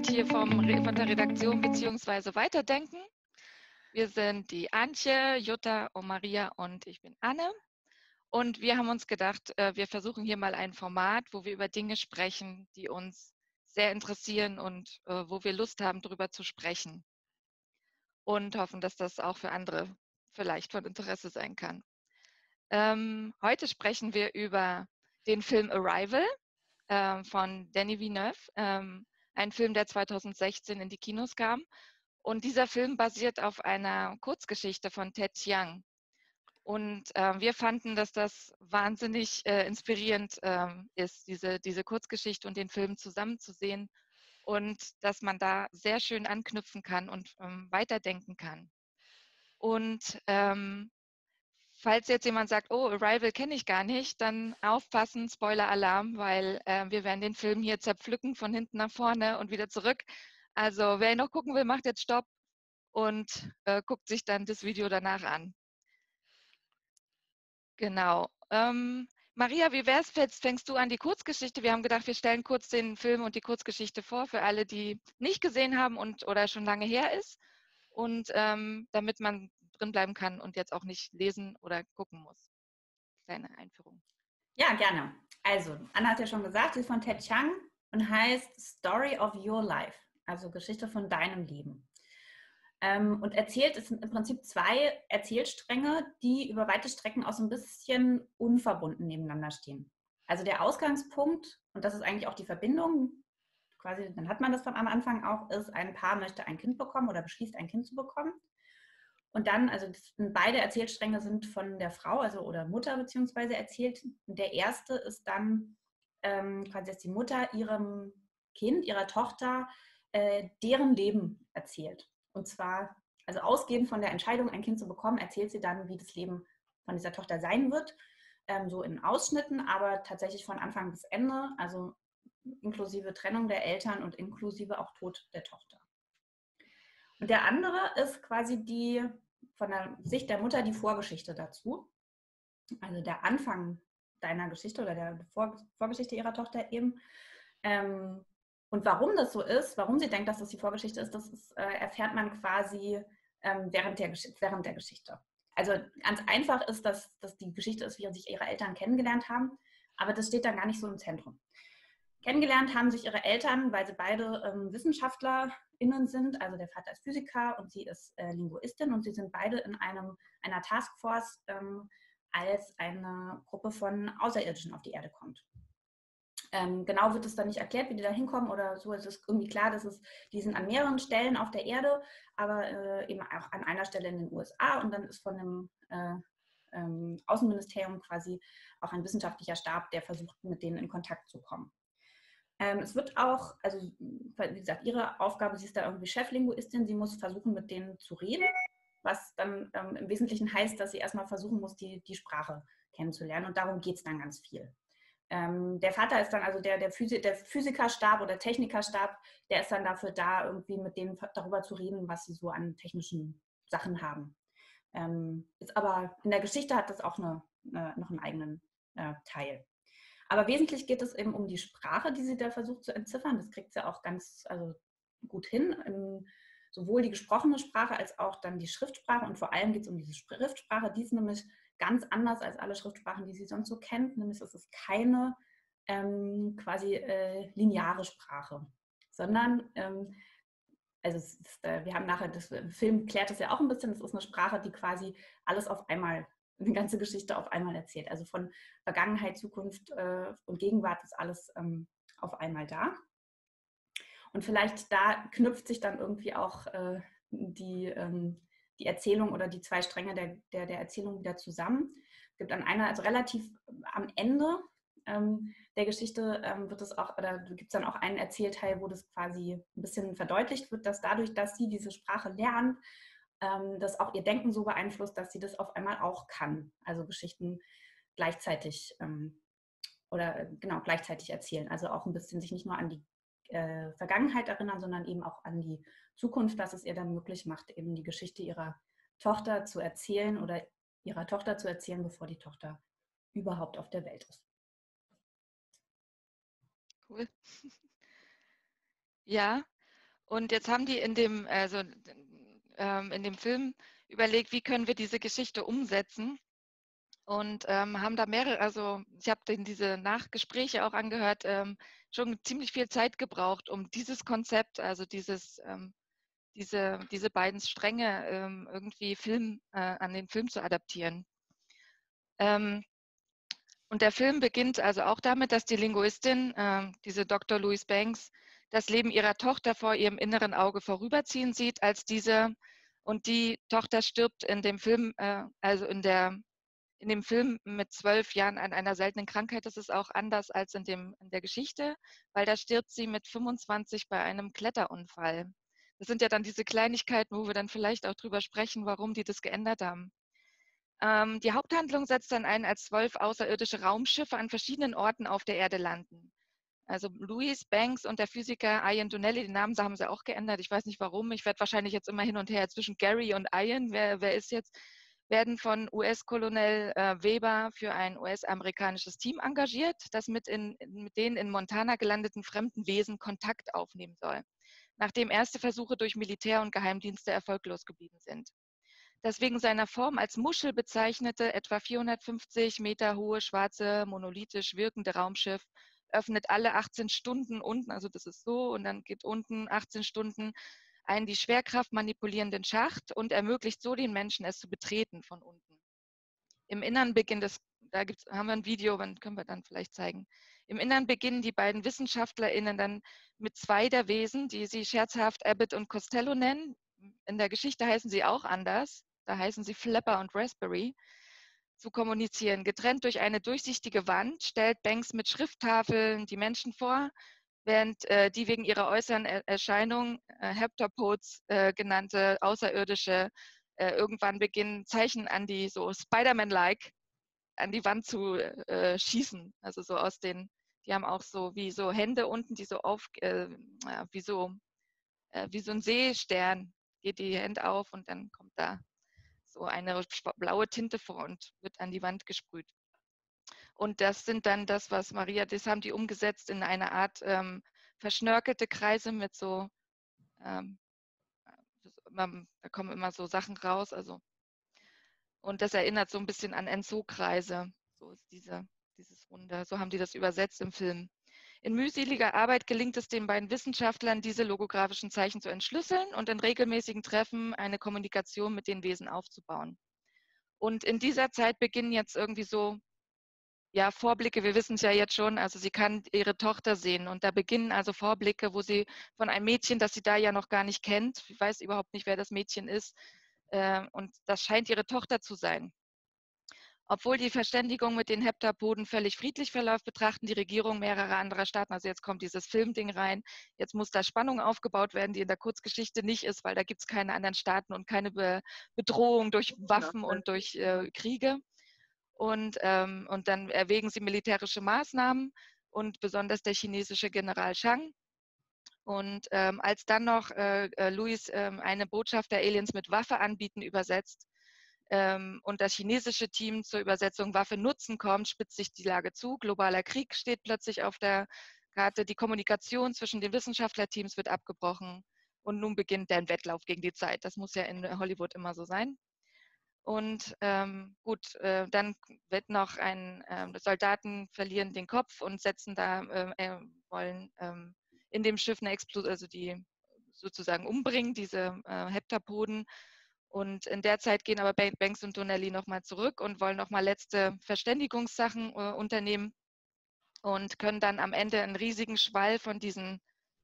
hier von der Redaktion bzw. Weiterdenken. Wir sind die Antje, Jutta und Maria und ich bin Anne. Und wir haben uns gedacht, wir versuchen hier mal ein Format, wo wir über Dinge sprechen, die uns sehr interessieren und wo wir Lust haben, darüber zu sprechen. Und hoffen, dass das auch für andere vielleicht von Interesse sein kann. Heute sprechen wir über den Film Arrival von Denis Villeneuve, ein Film, der 2016 in die Kinos kam. Und dieser Film basiert auf einer Kurzgeschichte von Ted Chiang. Und wir fanden, dass das wahnsinnig inspirierend ist, diese Kurzgeschichte und den Film zusammenzusehen und dass man da sehr schön anknüpfen kann und weiterdenken kann. Und falls jetzt jemand sagt, oh, Arrival kenne ich gar nicht, dann aufpassen, Spoiler-Alarm, weil wir werden den Film hier zerpflücken von hinten nach vorne und wieder zurück. Also wer ihn noch gucken will, macht jetzt Stopp und guckt sich dann das Video danach an. Genau. Maria, wie wär's, fängst du an die Kurzgeschichte? Wir haben gedacht, wir stellen kurz den Film und die Kurzgeschichte vor für alle, die nicht gesehen haben oder schon lange her ist. Und damit man drin bleiben kann und jetzt auch nicht lesen oder gucken muss. Kleine Einführung. Ja, gerne. Also, Anna hat ja schon gesagt, sie ist von Ted Chiang und heißt Story of Your Life, also Geschichte von deinem Leben. Und erzählt, es sind im Prinzip zwei Erzählstränge, die über weite Strecken auch so ein bisschen unverbunden nebeneinander stehen. Also der Ausgangspunkt, und das ist eigentlich auch die Verbindung, quasi, dann hat man das von am Anfang auch, ist, ein Paar möchte ein Kind bekommen oder beschließt, ein Kind zu bekommen. Und dann, also beide Erzählstränge sind von der Frau, also oder Mutter beziehungsweise erzählt. Und der erste ist dann quasi, dass die Mutter ihrem Kind, ihrer Tochter, deren Leben erzählt. Und zwar, also ausgehend von der Entscheidung, ein Kind zu bekommen, erzählt sie dann, wie das Leben von dieser Tochter sein wird. So in Ausschnitten, aber tatsächlich von Anfang bis Ende, also inklusive Trennung der Eltern und inklusive auch Tod der Tochter. Und der andere ist quasi die, von der Sicht der Mutter, die Vorgeschichte dazu. Also der Anfang deiner Geschichte oder der Vorgeschichte ihrer Tochter eben. Und warum das so ist, warum sie denkt, dass das die Vorgeschichte ist, das ist, erfährt man quasi während der Geschichte. Also ganz einfach ist, dass die Geschichte ist, wie sich ihre Eltern kennengelernt haben, aber das steht dann gar nicht so im Zentrum. Kennengelernt haben sich ihre Eltern, weil sie beide WissenschaftlerInnen sind. Also der Vater ist Physiker und sie ist Linguistin und sie sind beide in einer Taskforce, als eine Gruppe von Außerirdischen auf die Erde kommt. Genau wird es dann nicht erklärt, wie die da hinkommen oder so. Es ist irgendwie klar, die sind an mehreren Stellen auf der Erde, aber eben auch an einer Stelle in den USA und dann ist von dem Außenministerium quasi auch ein wissenschaftlicher Stab, der versucht, mit denen in Kontakt zu kommen. Es wird auch, also wie gesagt, ihre Aufgabe, sie ist da irgendwie Cheflinguistin, sie muss versuchen, mit denen zu reden, was dann im Wesentlichen heißt, dass sie erstmal versuchen muss, die Sprache kennenzulernen und darum geht es dann ganz viel. Der Vater ist dann, also der Physikerstab oder Technikerstab, der ist dann dafür da, irgendwie mit denen darüber zu reden, was sie so an technischen Sachen haben. Ist aber in der Geschichte hat das auch noch einen eigenen Teil. Aber wesentlich geht es eben um die Sprache, die sie da versucht zu entziffern. Das kriegt sie auch ganz gut hin. Sowohl die gesprochene Sprache als auch dann die Schriftsprache. Und vor allem geht es um diese Schriftsprache. Die ist nämlich ganz anders als alle Schriftsprachen, die sie sonst so kennt. Nämlich ist es keine quasi lineare Sprache, sondern wir haben nachher, das Film klärt das ja auch ein bisschen, das ist eine Sprache, die quasi alles auf einmal, eine ganze Geschichte auf einmal erzählt. Also von Vergangenheit, Zukunft und Gegenwart ist alles auf einmal da. Und vielleicht da knüpft sich dann irgendwie auch die Erzählung oder die zwei Stränge der Erzählung wieder zusammen. Es gibt also relativ am Ende der Geschichte wird es auch, oder gibt es dann auch einen Erzählteil, wo das quasi ein bisschen verdeutlicht wird, dass dadurch, dass sie diese Sprache lernt, das auch ihr Denken so beeinflusst, dass sie das auf einmal auch kann. Also Geschichten gleichzeitig gleichzeitig erzählen. Also auch ein bisschen sich nicht nur an die Vergangenheit erinnern, sondern eben auch an die Zukunft, dass es ihr dann möglich macht, eben die Geschichte ihrer Tochter zu erzählen oder ihrer Tochter zu erzählen, bevor die Tochter überhaupt auf der Welt ist. Cool. Ja, Und jetzt haben die in dem Film überlegt, wie können wir diese Geschichte umsetzen. Und haben da mehrere, also ich habe diese Nachgespräche auch angehört, schon ziemlich viel Zeit gebraucht, um dieses Konzept, also diese beiden Stränge irgendwie an den Film zu adaptieren. Und der Film beginnt also auch damit, dass die Linguistin, diese Dr. Louise Banks, das Leben ihrer Tochter vor ihrem inneren Auge vorüberziehen sieht, als und die Tochter stirbt in dem Film, in dem Film mit 12 Jahren an einer seltenen Krankheit. Das ist auch anders als in der Geschichte, weil da stirbt sie mit 25 bei einem Kletterunfall. Das sind ja dann diese Kleinigkeiten, wo wir dann vielleicht auch drüber sprechen, warum die das geändert haben. Die Haupthandlung setzt dann ein, als 12 außerirdische Raumschiffe an verschiedenen Orten auf der Erde landen. Also Louise Banks und der Physiker Ian Donnelly, den Namen haben sie auch geändert. Ich weiß nicht warum. Ich werde wahrscheinlich jetzt immer hin und her zwischen Gary und Ian. Wer ist jetzt? Werden von US-Kolonel Weber für ein US-amerikanisches Team engagiert, das mit den in Montana gelandeten fremden Wesen Kontakt aufnehmen soll, nachdem erste Versuche durch Militär und Geheimdienste erfolglos geblieben sind. Das wegen seiner Form als Muschel bezeichnete, etwa 450 Meter hohe, schwarze, monolithisch wirkende Raumschiff öffnet alle 18 Stunden unten, also das ist so, und dann geht unten 18 Stunden einen die Schwerkraft manipulierenden Schacht und ermöglicht so den Menschen, es zu betreten von unten. Im Innern haben wir ein Video, können wir dann vielleicht zeigen. Im Innern beginnen die beiden WissenschaftlerInnen dann mit zwei der Wesen, die sie scherzhaft Abbott und Costello nennen. In der Geschichte heißen sie auch anders. Da heißen sie Flapper und Raspberry, zu kommunizieren. Getrennt durch eine durchsichtige Wand stellt Banks mit Schrifttafeln die Menschen vor, während die wegen ihrer äußeren Erscheinung Heptapods genannte Außerirdische irgendwann beginnen, Zeichen an die so Spider-Man-like an die Wand zu schießen. Also so die haben auch so wie so Hände unten, die so wie so ein Seestern geht die Hände auf und dann kommt da so eine blaue Tinte vor und wird an die Wand gesprüht. Und das sind dann das haben die umgesetzt in eine Art verschnörkelte Kreise mit so, ähm, da kommen immer so Sachen raus, also und das erinnert so ein bisschen an Enso-Kreise. So ist dieses Runde. So haben die das übersetzt im Film. In mühseliger Arbeit gelingt es den beiden Wissenschaftlern, diese logografischen Zeichen zu entschlüsseln und in regelmäßigen Treffen eine Kommunikation mit den Wesen aufzubauen. Und in dieser Zeit beginnen jetzt irgendwie so, ja, Vorblicke, wir wissen es ja jetzt schon, also sie kann ihre Tochter sehen und da beginnen also Vorblicke, wo sie von einem Mädchen, das sie da ja noch gar nicht kennt, ich weiß überhaupt nicht, wer das Mädchen ist, und das scheint ihre Tochter zu sein. Obwohl die Verständigung mit den Heptapoden völlig friedlich verläuft, betrachten die Regierungen mehrerer anderer Staaten, also jetzt kommt dieses Filmding rein, jetzt muss da Spannung aufgebaut werden, die in der Kurzgeschichte nicht ist, weil da gibt es keine anderen Staaten und keine Bedrohung durch Waffen und durch Kriege. Und dann erwägen sie militärische Maßnahmen und besonders der chinesische General Chang. Und als dann noch Louis eine Botschaft der Aliens mit Waffe anbieten übersetzt, und das chinesische Team zur Übersetzung Waffe nutzen kommt, spitzt sich die Lage zu. Globaler Krieg steht plötzlich auf der Karte. Die Kommunikation zwischen den Wissenschaftlerteams wird abgebrochen. Und nun beginnt der Wettlauf gegen die Zeit. Das muss ja in Hollywood immer so sein. Und dann wird noch Soldaten verlieren den Kopf und wollen in dem Schiff eine Explosion, also die sozusagen umbringen, diese Heptapoden. Und in der Zeit gehen aber Banks und Donnelly nochmal zurück und wollen nochmal letzte Verständigungssachen unternehmen und können dann am Ende einen riesigen Schwall von diesen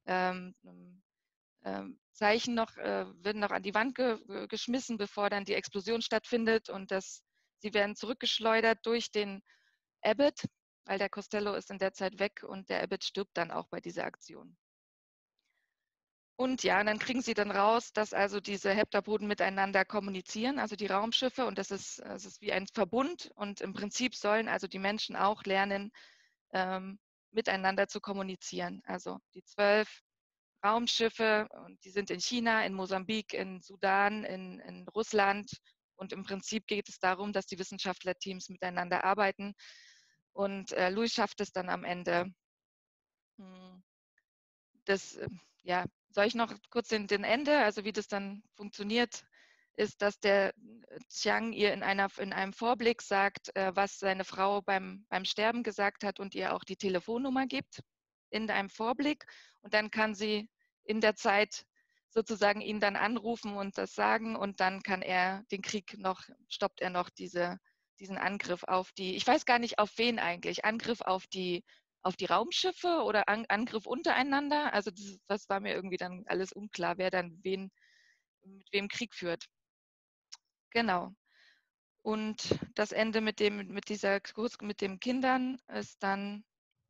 Zeichen werden noch an die Wand geschmissen, bevor dann die Explosion stattfindet und sie werden zurückgeschleudert durch den Abbott, weil der Costello ist in der Zeit weg und der Abbott stirbt dann auch bei dieser Aktion. Und ja, und dann kriegen sie dann raus, dass also diese Heptapoden miteinander kommunizieren, also die Raumschiffe, und das ist wie ein Verbund. Und im Prinzip sollen also die Menschen auch lernen, miteinander zu kommunizieren. Also die 12 Raumschiffe, und die sind in China, in Mosambik, in Sudan, in Russland. Und im Prinzip geht es darum, dass die Wissenschaftlerteams miteinander arbeiten. Und Louis schafft es dann am Ende, das ja, soll ich noch kurz den Ende, also wie das dann funktioniert, ist, dass der Chiang ihr in einem Vorblick sagt, was seine Frau beim Sterben gesagt hat und ihr auch die Telefonnummer gibt in einem Vorblick. Und dann kann sie in der Zeit sozusagen ihn dann anrufen und das sagen und dann kann er den Krieg stoppt er noch diesen Angriff auf ich weiß gar nicht auf wen eigentlich, Angriff auf die Raumschiffe oder Angriff untereinander. Also das war mir irgendwie dann alles unklar, wer dann mit wem Krieg führt. Genau. Und das Ende mit den Kindern ist dann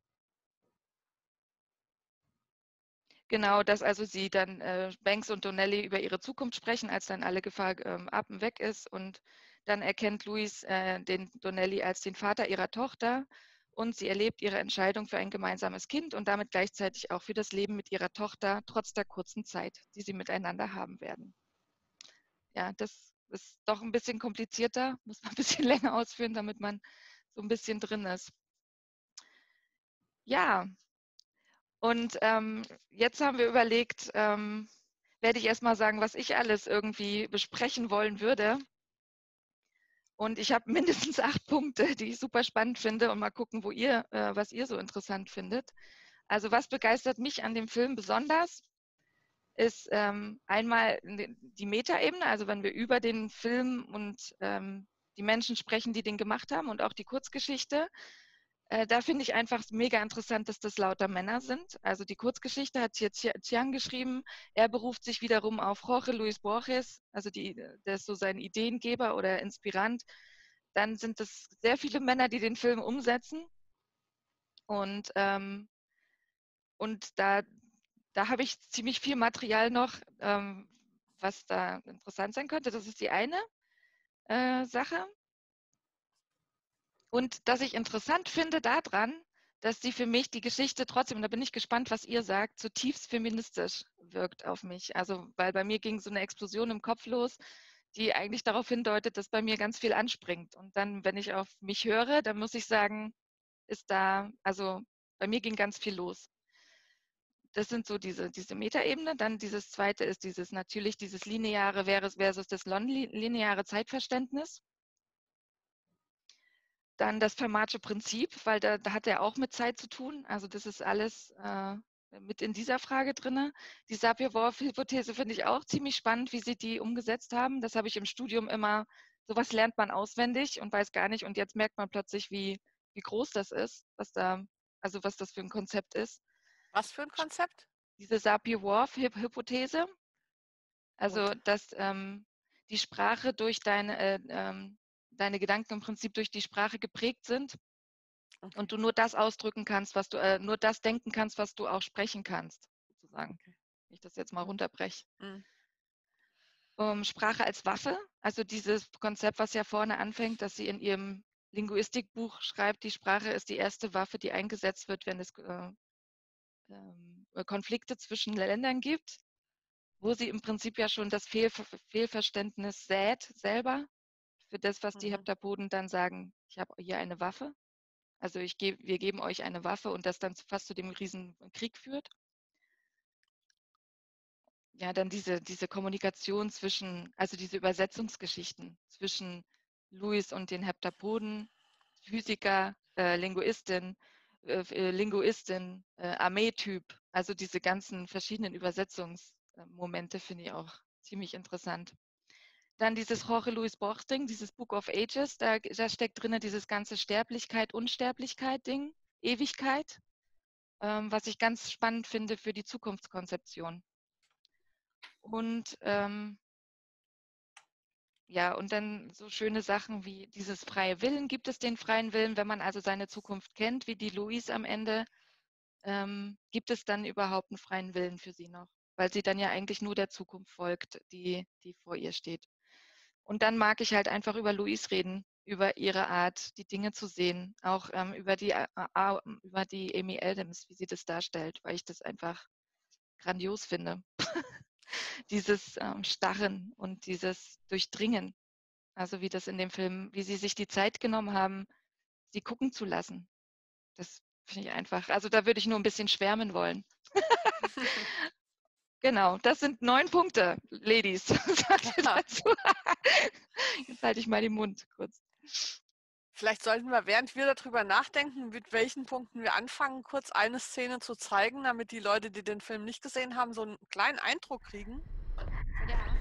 genau, dass also sie dann Banks und Donnelly über ihre Zukunft sprechen, als dann alle Gefahr ab und weg ist. Und dann erkennt Louise den Donnelly als den Vater ihrer Tochter und sie erlebt ihre Entscheidung für ein gemeinsames Kind und damit gleichzeitig auch für das Leben mit ihrer Tochter, trotz der kurzen Zeit, die sie miteinander haben werden. Ja, das ist doch ein bisschen komplizierter, muss man ein bisschen länger ausführen, damit man so ein bisschen drin ist. Ja, und jetzt haben wir überlegt, werde ich erstmal sagen, was ich alles irgendwie besprechen wollen würde. Und ich habe mindestens 8 Punkte, die ich super spannend finde und mal gucken, was ihr so interessant findet. Also was begeistert mich an dem Film besonders, ist einmal die Metaebene, also wenn wir über den Film und die Menschen sprechen, die den gemacht haben und auch die Kurzgeschichte. Da finde ich einfach mega interessant, dass das lauter Männer sind. Also die Kurzgeschichte hat hier Chiang geschrieben. Er beruft sich wiederum auf Jorge Luis Borges, also der ist so sein Ideengeber oder Inspirant. Dann sind es sehr viele Männer, die den Film umsetzen. Und da habe ich ziemlich viel Material noch, was da interessant sein könnte. Das ist die eine Sache. Und dass ich interessant finde daran, dass sie für mich die Geschichte trotzdem, und da bin ich gespannt, was ihr sagt, zutiefst feministisch wirkt auf mich. Also, weil bei mir ging so eine Explosion im Kopf los, die eigentlich darauf hindeutet, dass bei mir ganz viel anspringt. Und dann, wenn ich auf mich höre, dann muss ich sagen, also bei mir ging ganz viel los. Das sind so diese Metaebene. Dann dieses zweite ist dieses lineare versus das nonlineare Zeitverständnis. Dann das Fermatsche Prinzip, weil da hat er auch mit Zeit zu tun. Also das ist alles mit in dieser Frage drin. Die Sapir-Whorf-Hypothese finde ich auch ziemlich spannend, wie sie die umgesetzt haben. Das habe ich im Studium immer, sowas lernt man auswendig und weiß gar nicht. Und jetzt merkt man plötzlich, wie groß das ist, was das für ein Konzept ist. Was für ein Konzept? Diese Sapir-Whorf-Hypothese. Also, dass die Sprache durch deine Gedanken im Prinzip durch die Sprache geprägt sind und du nur das ausdrücken kannst, nur das denken kannst, was du auch sprechen kannst, sozusagen. Wenn ich das jetzt mal runterbreche. Sprache als Waffe, also dieses Konzept, was ja vorne anfängt, dass sie in ihrem Linguistikbuch schreibt, die Sprache ist die erste Waffe, die eingesetzt wird, wenn es Konflikte zwischen Ländern gibt, wo sie im Prinzip ja schon das Fehlverständnis sät selber für das, was die Heptapoden dann sagen, ich habe hier eine Waffe. Also wir geben euch eine Waffe und das dann fast zu dem Riesenkrieg führt. Ja, dann diese Kommunikation also diese Übersetzungsgeschichten zwischen Louis und den Heptapoden, Physiker, Linguistin, Armeetyp, also diese ganzen verschiedenen Übersetzungsmomente finde ich auch ziemlich interessant. Dann dieses Jorge Luis Borges Ding, dieses Book of Ages, da steckt drin dieses ganze Sterblichkeit, Unsterblichkeit Ding, Ewigkeit, was ich ganz spannend finde für die Zukunftskonzeption. Und und dann so schöne Sachen wie dieses freie Willen. Gibt es den freien Willen, wenn man also seine Zukunft kennt, wie die Louise am Ende? Gibt es dann überhaupt einen freien Willen für sie noch? Weil sie dann ja eigentlich nur der Zukunft folgt, die vor ihr steht. Und dann mag ich halt einfach über Louise reden, über ihre Art, die Dinge zu sehen, auch über die Amy Adams, wie sie das darstellt, weil ich das einfach grandios finde. Dieses Starren und dieses Durchdringen. Also wie das in dem Film, wie sie sich die Zeit genommen haben, sie gucken zu lassen. Das finde ich einfach, also da würde ich nur ein bisschen schwärmen wollen. Genau, das sind 9 Punkte, Ladies. Sagt ihr dazu? Jetzt halte ich mal den Mund kurz. Vielleicht sollten wir, während wir darüber nachdenken, mit welchen Punkten wir anfangen, kurz eine Szene zu zeigen, damit die Leute, die den Film nicht gesehen haben, so einen kleinen Eindruck kriegen. Ja.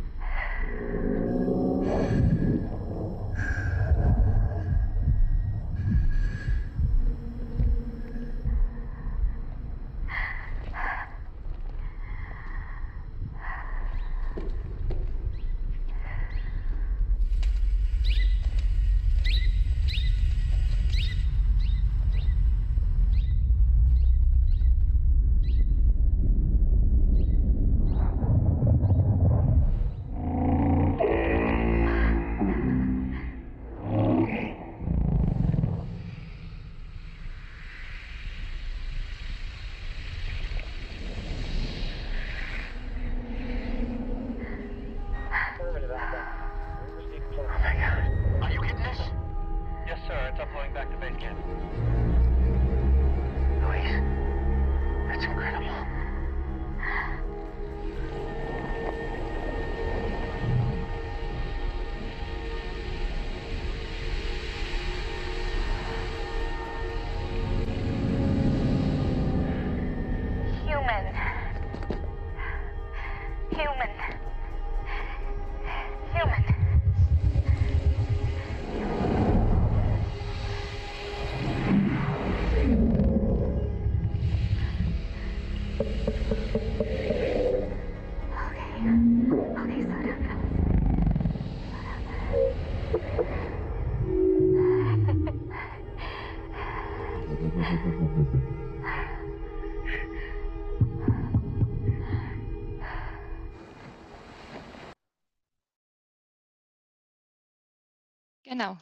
Genau.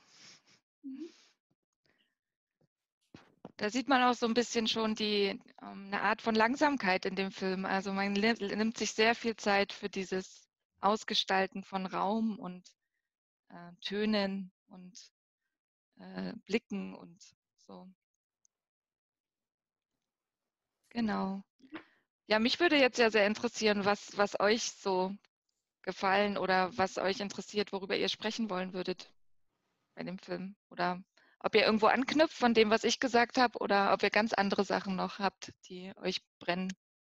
Da sieht man auch so ein bisschen schon eine Art von Langsamkeit in dem Film. Also man nimmt sich sehr viel Zeit für dieses Ausgestalten von Raum und Tönen und Blicken und so. Genau. Ja, mich würde jetzt ja sehr interessieren, was euch so gefallen oder was euch interessiert, worüber ihr sprechen wollen würdet bei dem Film. Oder ob ihr irgendwo anknüpft von dem, was ich gesagt habe, oder ob ihr ganz andere Sachen noch habt, die euch brennen.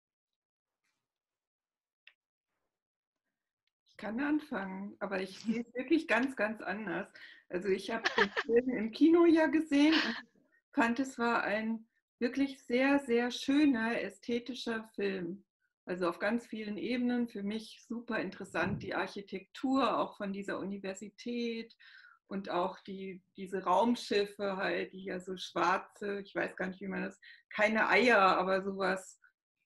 Ich kann anfangen, aber ich sehe es wirklich ganz, ganz anders. Also ich habe den Film im Kino ja gesehen und fand, es war ein wirklich sehr, sehr schöner, ästhetischer Film. Also auf ganz vielen Ebenen für mich super interessant, die Architektur auch von dieser Universität und auch diese Raumschiffe halt, die ja so schwarze, ich weiß gar nicht, wie man das, keine Eier, aber sowas,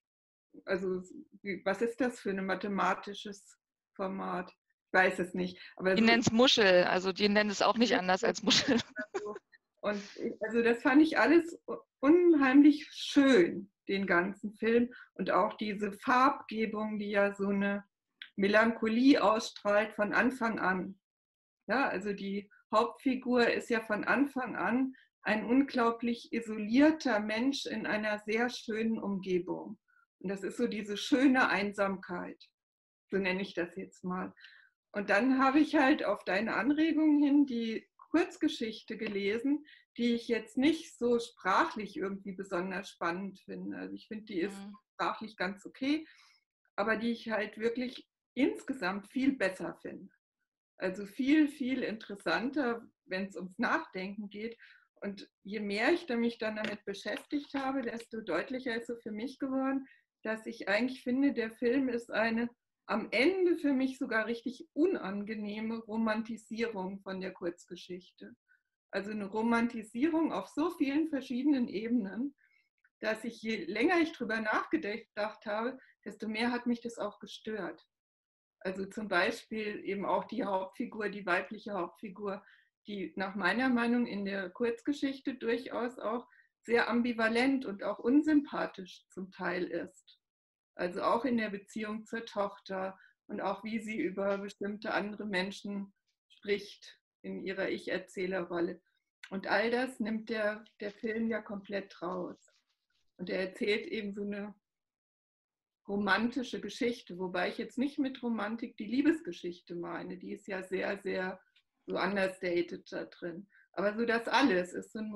also was ist das für ein mathematisches Format? Ich weiß es nicht. Aber Die so, nennen es Muschel, also die nennen es auch nicht anders als Muschel. und also das fand ich alles unheimlich schön, den ganzen Film. Und auch diese Farbgebung, die ja so eine Melancholie ausstrahlt von Anfang an. Ja, also die Hauptfigur ist ja von Anfang an ein unglaublich isolierter Mensch in einer sehr schönen Umgebung. Und das ist so diese schöne Einsamkeit. So nenne ich das jetzt mal. Und dann habe ich halt auf deine Anregung hin die Kurzgeschichte gelesen, die ich jetzt nicht so sprachlich irgendwie besonders spannend finde. Also ich finde, die ist sprachlich ganz okay, aber die ich halt wirklich insgesamt viel besser finde. Also viel, viel interessanter, wenn es ums Nachdenken geht. Und je mehr ich mich dann damit beschäftigt habe, desto deutlicher ist es für mich geworden, dass ich eigentlich finde, der Film ist eine am Ende für mich sogar richtig unangenehme Romantisierung von der Kurzgeschichte. Also eine Romantisierung auf so vielen verschiedenen Ebenen, dass ich, je länger ich drüber nachgedacht habe, desto mehr hat mich das auch gestört. Also zum Beispiel eben auch die Hauptfigur, die weibliche Hauptfigur, die nach meiner Meinung in der Kurzgeschichte durchaus auch sehr ambivalent und auch unsympathisch zum Teil ist. Also auch in der Beziehung zur Tochter und auch wie sie über bestimmte andere Menschen spricht in ihrer Ich-Erzählerrolle. Und all das nimmt der Film ja komplett raus. Und er erzählt eben so eine romantische Geschichte, wobei ich jetzt nicht mit Romantik die Liebesgeschichte meine, die ist ja sehr, sehr so understated da drin. Aber so das alles ist so eine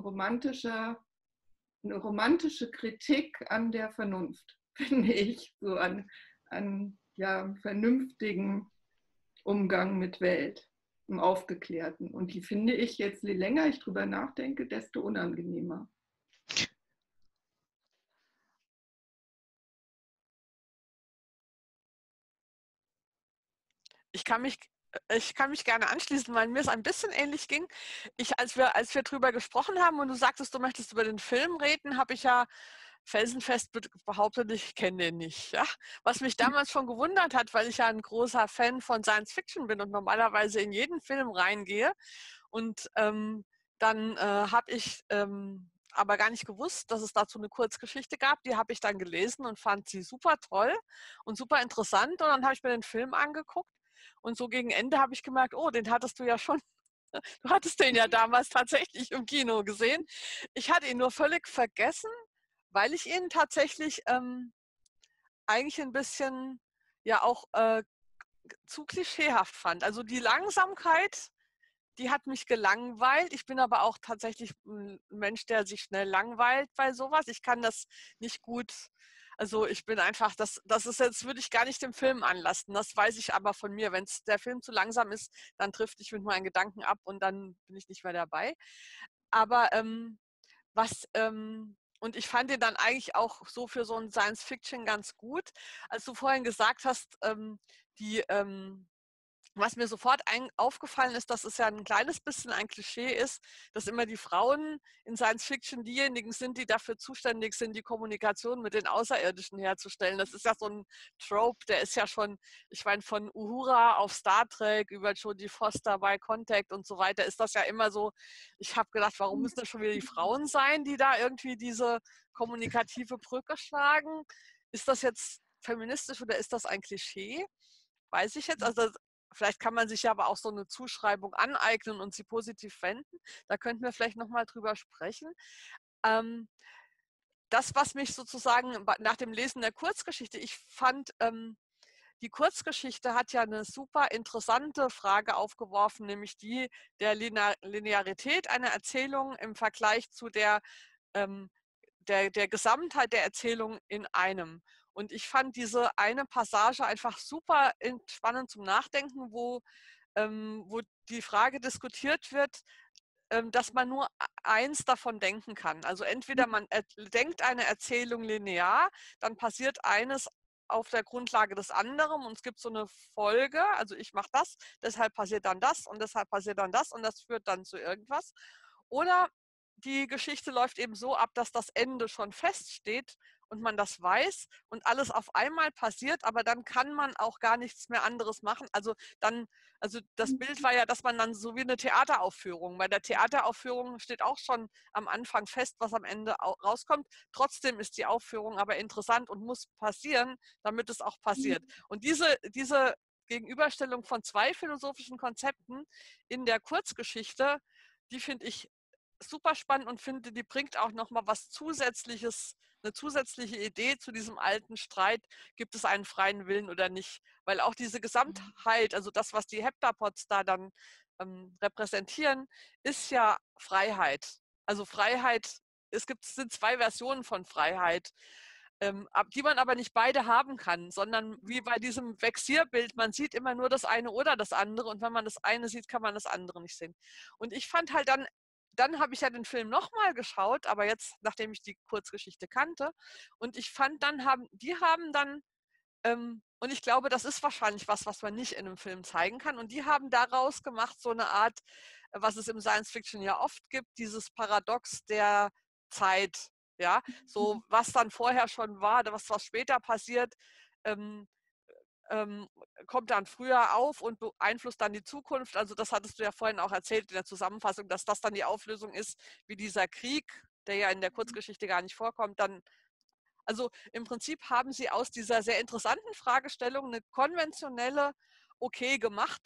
romantische Kritik an der Vernunft, finde ich, so an ja, vernünftigen Umgang mit Welt, im Aufgeklärten. Und die finde ich jetzt, je länger ich drüber nachdenke, desto unangenehmer. Ich kann mich gerne anschließen, weil mir es ein bisschen ähnlich ging. Als wir drüber gesprochen haben und du sagtest, du möchtest über den Film reden, habe ich ja felsenfest behauptet, ich kenne den nicht. Ja? Was mich damals schon gewundert hat, weil ich ja ein großer Fan von Science Fiction bin und normalerweise in jeden Film reingehe. Und dann habe ich aber gar nicht gewusst, dass es dazu eine Kurzgeschichte gab. Die habe ich dann gelesen und fand sie super toll und super interessant. Und dann habe ich mir den Film angeguckt. Und so gegen Ende habe ich gemerkt, oh, den hattest du ja schon. Du hattest den ja damals tatsächlich im Kino gesehen. Ich hatte ihn nur völlig vergessen, weil ich ihn tatsächlich eigentlich ein bisschen ja auch zu klischeehaft fand. Also die Langsamkeit, die hat mich gelangweilt. Ich bin aber auch tatsächlich ein Mensch, der sich schnell langweilt bei sowas. Ich kann das nicht gut. Also ich bin einfach, das ist jetzt, würde ich gar nicht dem Film anlasten. Das weiß ich aber von mir. Wenn der Film zu langsam ist, dann trifft ich mit meinen Gedanken ab und dann bin ich nicht mehr dabei. Aber und ich fand den dann eigentlich auch so für so ein Science-Fiction ganz gut. Als du vorhin gesagt hast, die was mir sofort aufgefallen ist, dass es ja ein kleines bisschen ein Klischee ist, dass immer die Frauen in Science Fiction diejenigen sind, die dafür zuständig sind, die Kommunikation mit den Außerirdischen herzustellen. Das ist ja so ein Trope, der ist ja schon, ich meine, von Uhura auf Star Trek über Jodie Foster bei Contact und so weiter, ist das ja immer so. Ich habe gedacht, warum müssen das schon wieder die Frauen sein, die da irgendwie diese kommunikative Brücke schlagen? Ist das jetzt feministisch oder ist das ein Klischee? Weiß ich jetzt. Also vielleicht kann man sich ja aber auch so eine Zuschreibung aneignen und sie positiv wenden. Da könnten wir vielleicht nochmal drüber sprechen. Das, was mich sozusagen nach dem Lesen der Kurzgeschichte, ich fand, die Kurzgeschichte hat ja eine super interessante Frage aufgeworfen, nämlich die der Linearität einer Erzählung im Vergleich zu der Gesamtheit der Erzählung in einem. Und ich fand diese eine Passage einfach super spannend zum Nachdenken, wo die Frage diskutiert wird, dass man nur eins davon denken kann. Also entweder man denkt eine Erzählung linear, dann passiert eines auf der Grundlage des anderen und es gibt so eine Folge, also ich mache das, deshalb passiert dann das und deshalb passiert dann das und das führt dann zu irgendwas. Oder die Geschichte läuft eben so ab, dass das Ende schon feststeht und man das weiß und alles auf einmal passiert, aber dann kann man auch gar nichts mehr anderes machen. Also das Bild war ja, dass man dann so wie eine Theateraufführung, bei der Theateraufführung steht auch schon am Anfang fest, was am Ende rauskommt. Trotzdem ist die Aufführung aber interessant und muss passieren, damit es auch passiert. Und diese Gegenüberstellung von zwei philosophischen Konzepten in der Kurzgeschichte, die finde ich super spannend und finde, die bringt auch nochmal was Zusätzliches, eine zusätzliche Idee zu diesem alten Streit, gibt es einen freien Willen oder nicht. Weil auch diese Gesamtheit, also das, was die Heptapods da dann repräsentieren, ist ja Freiheit. Also Freiheit, sind zwei Versionen von Freiheit, die man aber nicht beide haben kann, sondern wie bei diesem Vexierbild, man sieht immer nur das eine oder das andere und wenn man das eine sieht, kann man das andere nicht sehen. Und ich fand halt dann habe ich ja den Film nochmal geschaut, aber jetzt, nachdem ich die Kurzgeschichte kannte. Und ich fand die haben dann, und ich glaube, das ist wahrscheinlich was man nicht in einem Film zeigen kann. Und die haben daraus gemacht, so eine Art, was es im Science Fiction ja oft gibt, dieses Paradox der Zeit. Ja, so was dann vorher schon war, was später passiert, ähm, kommt dann früher auf und beeinflusst dann die Zukunft. Also das hattest du ja vorhin auch erzählt in der Zusammenfassung, dass das dann die Auflösung ist, wie dieser Krieg, der ja in der Kurzgeschichte gar nicht vorkommt, dann. Also im Prinzip haben sie aus dieser sehr interessanten Fragestellung eine konventionelle, okay gemachte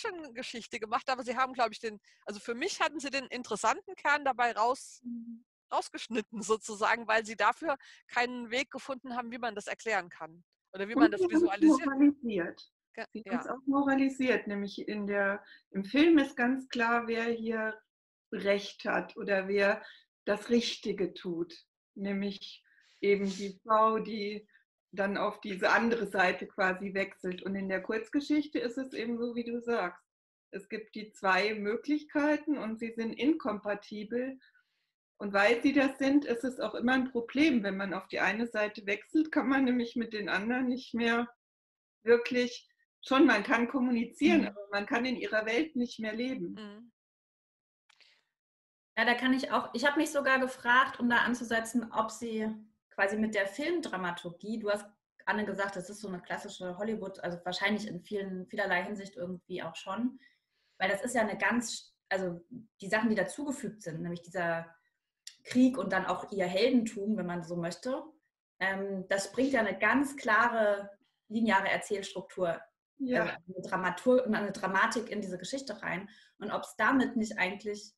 Science-Fiction-Geschichte gemacht, aber sie haben, glaube ich, also für mich hatten sie den interessanten Kern dabei rausgeschnitten sozusagen, weil sie dafür keinen Weg gefunden haben, wie man das erklären kann oder wie man Und das sie haben es visualisiert. moralisiert. Sie haben es Ja. auch moralisiert, nämlich im Film ist ganz klar, wer hier Recht hat oder wer das Richtige tut. Nämlich eben die Frau, die dann auf diese andere Seite quasi wechselt. Und in der Kurzgeschichte ist es eben so, wie du sagst. Es gibt die zwei Möglichkeiten und sie sind inkompatibel. Und weil sie das sind, ist es auch immer ein Problem. Wenn man auf die eine Seite wechselt, kann man nämlich mit den anderen nicht mehr wirklich, schon, man kann kommunizieren, aber man kann in ihrer Welt nicht mehr leben. Mhm. Ja, da kann ich auch, ich habe mich sogar gefragt, um da anzusetzen, ob sie quasi mit der Filmdramaturgie, du hast, Anne, gesagt, das ist so eine klassische Hollywood, also wahrscheinlich in vielerlei Hinsicht irgendwie auch schon, weil das ist ja eine ganz, also die Sachen, die dazugefügt sind, nämlich dieser Krieg und dann auch ihr Heldentum, wenn man so möchte, das bringt ja eine ganz klare, lineare Erzählstruktur, Ja. eine Dramatik in diese Geschichte rein. Und ob es damit nicht eigentlich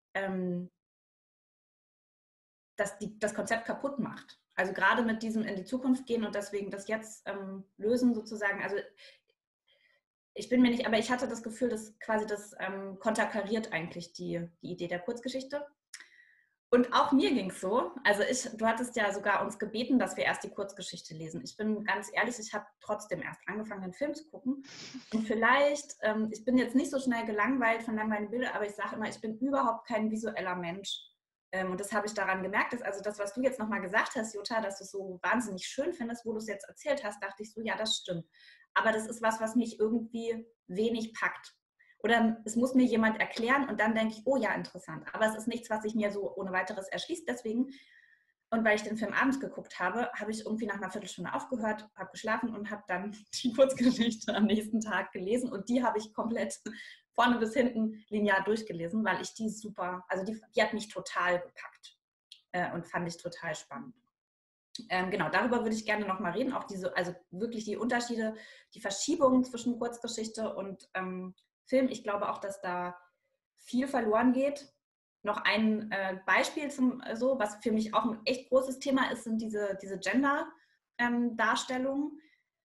das Konzept kaputt macht. Also gerade mit diesem in die Zukunft gehen und deswegen das jetzt lösen sozusagen. Also ich bin mir nicht, aber ich hatte das Gefühl, dass quasi das konterkariert eigentlich die Idee der Kurzgeschichte. Und auch mir ging es so, also du hattest ja sogar uns gebeten, dass wir erst die Kurzgeschichte lesen. Ich bin ganz ehrlich, ich habe trotzdem erst angefangen, den Film zu gucken. Und vielleicht, ich bin jetzt nicht so schnell gelangweilt von langweiligen Bildern, aber ich sage immer, ich bin überhaupt kein visueller Mensch. Und das habe ich daran gemerkt, dass also das, was du jetzt nochmal gesagt hast, Jutta, dass du es so wahnsinnig schön findest, wo du es jetzt erzählt hast, dachte ich so, ja, das stimmt. Aber das ist was mich irgendwie wenig packt. Oder es muss mir jemand erklären und dann denke ich, oh ja, interessant. Aber es ist nichts, was sich mir so ohne weiteres erschließt. Deswegen, und weil ich den Film abends geguckt habe, habe ich irgendwie nach einer Viertelstunde aufgehört, habe geschlafen und habe dann die Kurzgeschichte am nächsten Tag gelesen. Und die habe ich komplett vorne bis hinten linear durchgelesen, weil ich die super, also die hat mich total gepackt und fand ich total spannend. Genau, darüber würde ich gerne nochmal reden. Auch also wirklich die Unterschiede, die Verschiebungen zwischen Kurzgeschichte und Film. Ich glaube auch, dass da viel verloren geht. Noch ein Beispiel was für mich auch ein echt großes Thema ist, sind diese Gender-Darstellungen.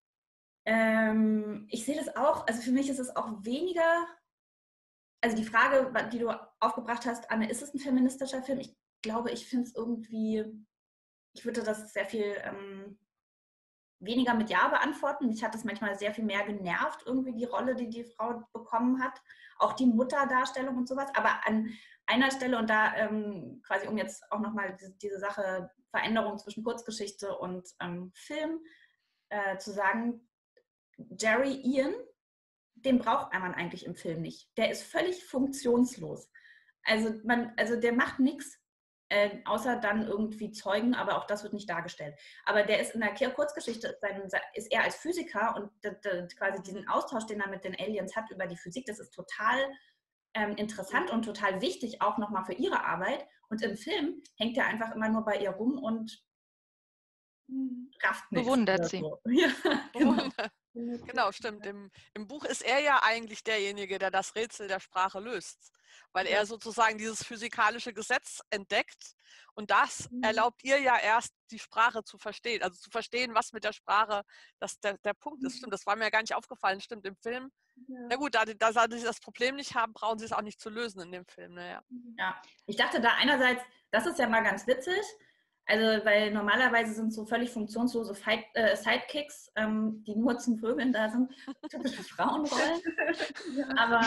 Ich sehe das auch, also für mich ist es auch weniger, also die Frage, die du aufgebracht hast, Anne, ist es ein feministischer Film? Ich glaube, ich finde es irgendwie, ich würde das sehr viel weniger mit Ja beantworten. Mich hat das manchmal sehr viel mehr genervt, irgendwie die Rolle, die die Frau bekommen hat. Auch die Mutterdarstellung und sowas. Aber an einer Stelle, und da quasi, um jetzt auch nochmal diese Sache Veränderung zwischen Kurzgeschichte und Film zu sagen, Jerry Ian, den braucht man eigentlich im Film nicht. Der ist völlig funktionslos. Also der macht nichts. Außer dann irgendwie Zeugen, aber auch das wird nicht dargestellt. Aber der ist in der Kurzgeschichte, ist er als Physiker und quasi diesen Austausch, den er mit den Aliens hat über die Physik, das ist total interessant und total wichtig, auch nochmal für ihre Arbeit. Und im Film hängt er einfach immer nur bei ihr rum und rafft nichts. Bewundert sie. So. Ja, genau. Genau, stimmt. Im Buch ist er ja eigentlich derjenige, der das Rätsel der Sprache löst, weil er sozusagen dieses physikalische Gesetz entdeckt und das erlaubt ihr ja erst, die Sprache zu verstehen, also zu verstehen, was mit der Sprache der Punkt ist. Stimmt, das war mir ja gar nicht aufgefallen. Stimmt, im Film, na gut, da sie das Problem nicht haben, brauchen sie es auch nicht zu lösen in dem Film. Naja. Ja, ich dachte da einerseits, das ist ja mal ganz witzig, also weil normalerweise sind so völlig funktionslose Sidekicks, die nur zum Vögeln da sind, typische Frauenrollen. Aber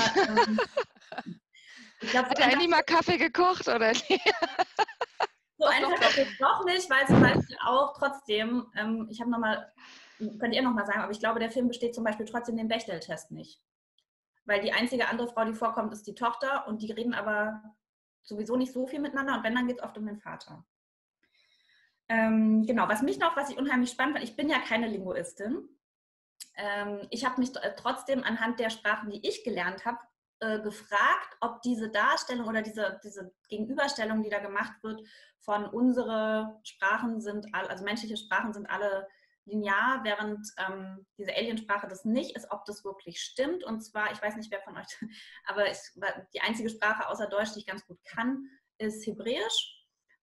ich glaube, hat er eigentlich mal Kaffee gekocht oder nicht? So einfach ist es doch nicht, weil zum Beispiel auch trotzdem, ich habe nochmal, könnt ihr nochmal sagen, aber ich glaube, der Film besteht zum Beispiel trotzdem den Bechdel-Test nicht. Weil die einzige andere Frau, die vorkommt, ist die Tochter und die reden aber sowieso nicht so viel miteinander und wenn, dann geht es oft um den Vater. Genau, was ich unheimlich spannend fand, ich bin ja keine Linguistin. Ich habe mich trotzdem anhand der Sprachen, die ich gelernt habe, gefragt, ob diese Darstellung oder diese Gegenüberstellung, die da gemacht wird, von unsere Sprachen sind, also menschliche Sprachen sind alle linear, während diese Aliensprache das nicht ist, ob das wirklich stimmt. Und zwar, ich weiß nicht, wer von euch, aber die einzige Sprache außer Deutsch, die ich ganz gut kann, ist Hebräisch.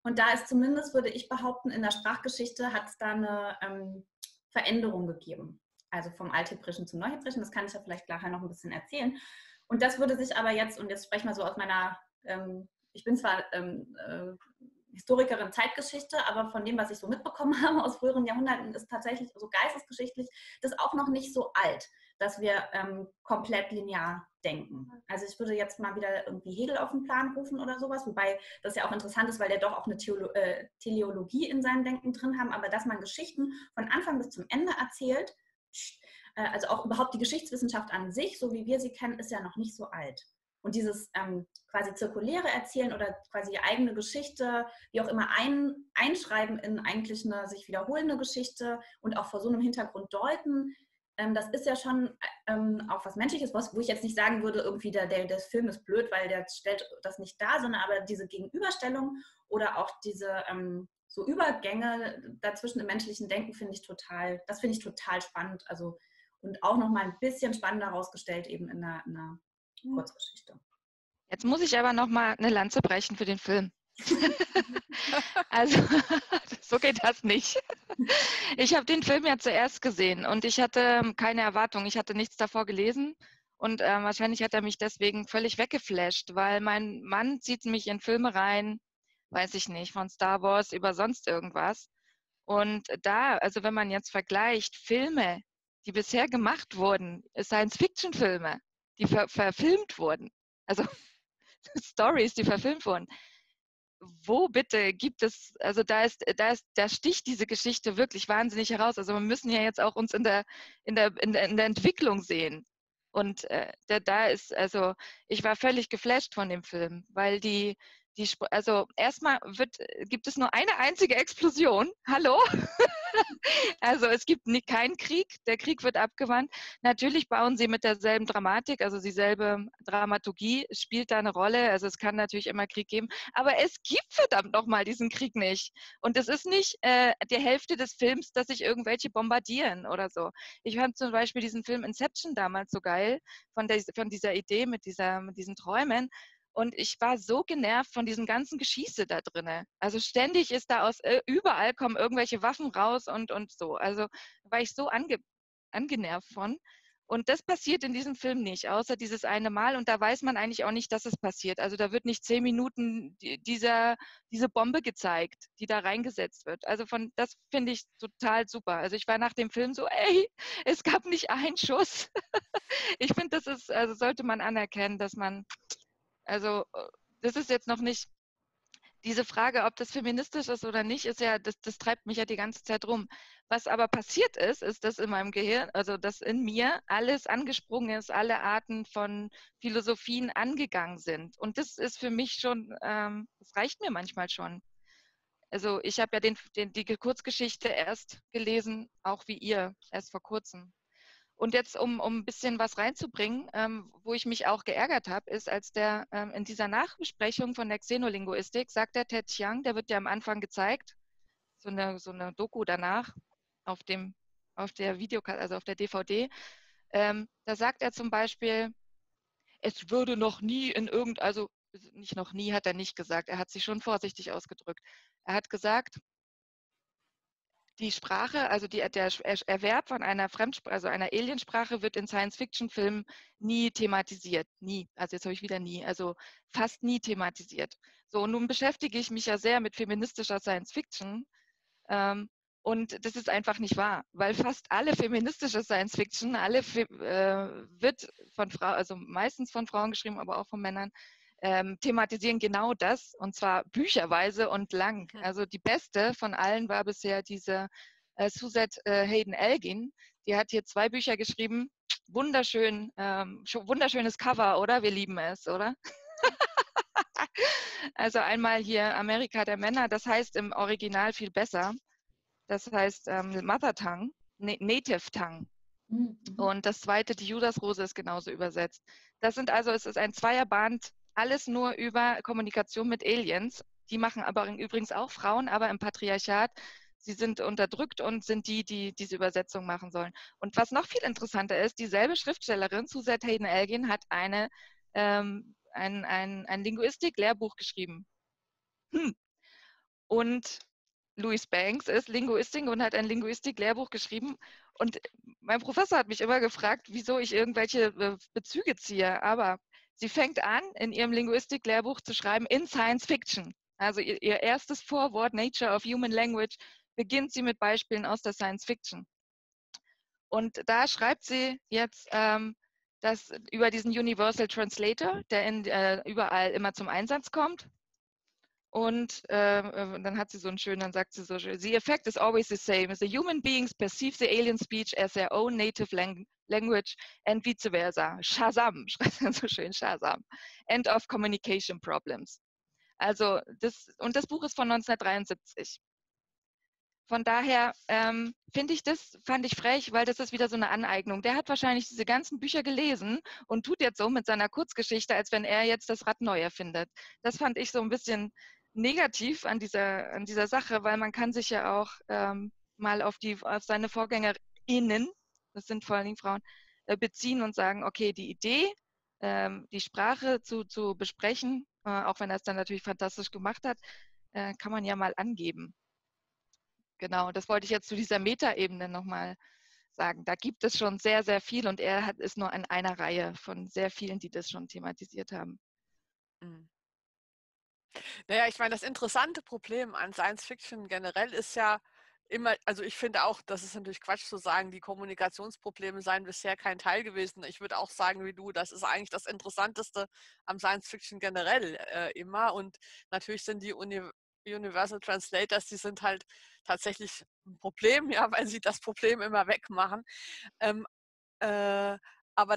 Und da ist zumindest, würde ich behaupten, in der Sprachgeschichte hat es da eine Veränderung gegeben. Also vom Althebräischen zum Neuhebräischen, das kann ich ja vielleicht nachher noch ein bisschen erzählen. Und das würde sich aber jetzt, und jetzt spreche ich mal so aus meiner, ich bin zwar Historikerin Zeitgeschichte, aber von dem, was ich so mitbekommen habe aus früheren Jahrhunderten, ist tatsächlich so geistesgeschichtlich das auch noch nicht so alt, dass wir komplett linear denken. Also ich würde jetzt mal wieder irgendwie Hegel auf den Plan rufen oder sowas, wobei das ja auch interessant ist, weil der doch auch eine Teleologie in seinem Denken drin haben, aber dass man Geschichten von Anfang bis zum Ende erzählt, also auch überhaupt die Geschichtswissenschaft an sich, so wie wir sie kennen, ist ja noch nicht so alt. Und dieses quasi zirkuläre Erzählen oder quasi die eigene Geschichte, wie auch immer einschreiben in eigentlich eine sich wiederholende Geschichte und auch vor so einem Hintergrund deuten, das ist ja schon auch was Menschliches, wo ich jetzt nicht sagen würde, irgendwie der Film ist blöd, weil der stellt das nicht dar, sondern aber diese Gegenüberstellung oder auch diese so Übergänge dazwischen im menschlichen Denken finde ich total spannend. Also und auch nochmal ein bisschen spannender herausgestellt eben in einer Kurzgeschichte. Jetzt muss ich aber nochmal eine Lanze brechen für den Film. Also, so geht das nicht. Ich habe den Film ja zuerst gesehen und ich hatte keine Erwartung. Ich hatte nichts davor gelesen und wahrscheinlich hat er mich deswegen völlig weggeflasht, weil mein Mann zieht mich in Filme rein, weiß ich nicht, von Star Wars über sonst irgendwas. Und da, also wenn man jetzt vergleicht, Filme, die bisher gemacht wurden, Science-Fiction-Filme, die verfilmt wurden, also Stories, die verfilmt wurden, wo bitte gibt es, also da sticht diese Geschichte wirklich wahnsinnig heraus. Also wir müssen ja jetzt auch uns in der Entwicklung sehen. Und da ist, also ich war völlig geflasht von dem Film, weil also erstmal gibt es nur eine einzige Explosion. Hallo? Also es gibt keinen Krieg, der Krieg wird abgewandt. Natürlich bauen sie mit derselben Dramatik, also dieselbe Dramaturgie spielt da eine Rolle. Also es kann natürlich immer Krieg geben, aber es gibt verdammt nochmal diesen Krieg nicht. Und es ist nicht die Hälfte des Films, dass sich irgendwelche bombardieren oder so. Ich fand zum Beispiel diesen Film Inception damals so geil, von dieser Idee mit diesen Träumen. Und ich war so genervt von diesem ganzen Geschieße da drinne. Also ständig ist da überall kommen irgendwelche Waffen raus und so. Also war ich so angenervt von. Und das passiert in diesem Film nicht, außer dieses eine Mal. Und da weiß man eigentlich auch nicht, dass es passiert. Also da wird nicht 10 Minuten diese Bombe gezeigt, die da reingesetzt wird. Also das finde ich total super. Also ich war nach dem Film so, ey, es gab nicht einen Schuss. Ich finde, also sollte man anerkennen, dass man, also das ist jetzt noch nicht, diese Frage, ob das feministisch ist oder nicht, ist ja, das treibt mich ja die ganze Zeit rum. Was aber passiert ist, dass in meinem Gehirn, also dass in mir alles angesprungen ist, alle Arten von Philosophien angegangen sind. Und das ist für mich schon, das reicht mir manchmal schon. Also ich habe ja die Kurzgeschichte erst gelesen, auch wie ihr, erst vor kurzem. Und jetzt, um ein bisschen was reinzubringen, wo ich mich auch geärgert habe, ist, als in dieser Nachbesprechung von der Xenolinguistik sagt der Ted Chiang, der wird ja am Anfang gezeigt, so eine Doku danach auf der also auf der DVD, da sagt er zum Beispiel, es würde noch nie also nicht noch nie hat er nicht gesagt, er hat sich schon vorsichtig ausgedrückt. Er hat gesagt, die Sprache, also der Erwerb von einer Fremdsprache, also einer Aliensprache, wird in Science-Fiction-Filmen nie thematisiert. Nie. Also jetzt habe ich wieder nie. Also fast nie thematisiert. So, und nun beschäftige ich mich ja sehr mit feministischer Science-Fiction. Und das ist einfach nicht wahr, weil fast alle feministische Science-Fiction, wird von Frauen, also meistens von Frauen geschrieben, aber auch von Männern, thematisieren genau das, und zwar bücherweise und lang. Also die beste von allen war bisher diese Suzette Haden Elgin. Die hat hier 2 Bücher geschrieben. Wunderschön, wunderschönes Cover, oder? Wir lieben es, oder? Also einmal hier Amerika der Männer, das heißt im Original viel besser. Das heißt Mother Tongue, Native Tongue. Mhm. Und das zweite, die Judasrose, ist genauso übersetzt. Es ist ein Zweierband, alles nur über Kommunikation mit Aliens. Die machen aber übrigens auch Frauen, aber im Patriarchat. Sie sind unterdrückt und sind die diese Übersetzung machen sollen. Und was noch viel interessanter ist, dieselbe Schriftstellerin, Suzette Haden Elgin, hat ein Linguistik-Lehrbuch geschrieben. Und Louise Banks ist Linguistin und hat ein Linguistik-Lehrbuch geschrieben. Und mein Professor hat mich immer gefragt, wieso ich irgendwelche Bezüge ziehe. Aber sie fängt an, in ihrem Linguistik-Lehrbuch zu schreiben in Science Fiction. Also ihr erstes Vorwort, Nature of Human Language, beginnt sie mit Beispielen aus der Science Fiction. Und da schreibt sie jetzt dass über diesen Universal Translator, der überall immer zum Einsatz kommt. Und dann hat sie so einen schönen, dann sagt sie so schön, the effect is always the same. The human beings perceive the alien speech as their own native language and vice versa. Shazam, schreibt sie so schön, Shazam. End of communication problems. Also das Buch ist von 1973. Von daher fand ich frech, weil das ist wieder so eine Aneignung. Der hat wahrscheinlich diese ganzen Bücher gelesen und tut jetzt so mit seiner Kurzgeschichte, als wenn er jetzt das Rad neu erfindet. Das fand ich so ein bisschen negativ an dieser Sache, weil man kann sich ja auch mal auf seine VorgängerInnen, das sind vor allen Dingen Frauen, beziehen und sagen, okay, die Idee, die Sprache zu besprechen, auch wenn er es dann natürlich fantastisch gemacht hat, kann man ja mal angeben. Genau, das wollte ich jetzt zu dieser Metaebene nochmal sagen. Da gibt es schon sehr, sehr viel und ist nur in einer Reihe von sehr vielen, die das schon thematisiert haben. Naja, ich meine, das interessante Problem an Science Fiction generell ist ja immer, also ich finde auch, das ist natürlich Quatsch zu sagen, die Kommunikationsprobleme seien bisher kein Teil gewesen. Ich würde auch sagen wie du, das ist eigentlich das Interessanteste am Science Fiction generell immer. Und natürlich sind die Universal Translators, die sind halt tatsächlich ein Problem, ja, weil sie das Problem immer wegmachen. Aber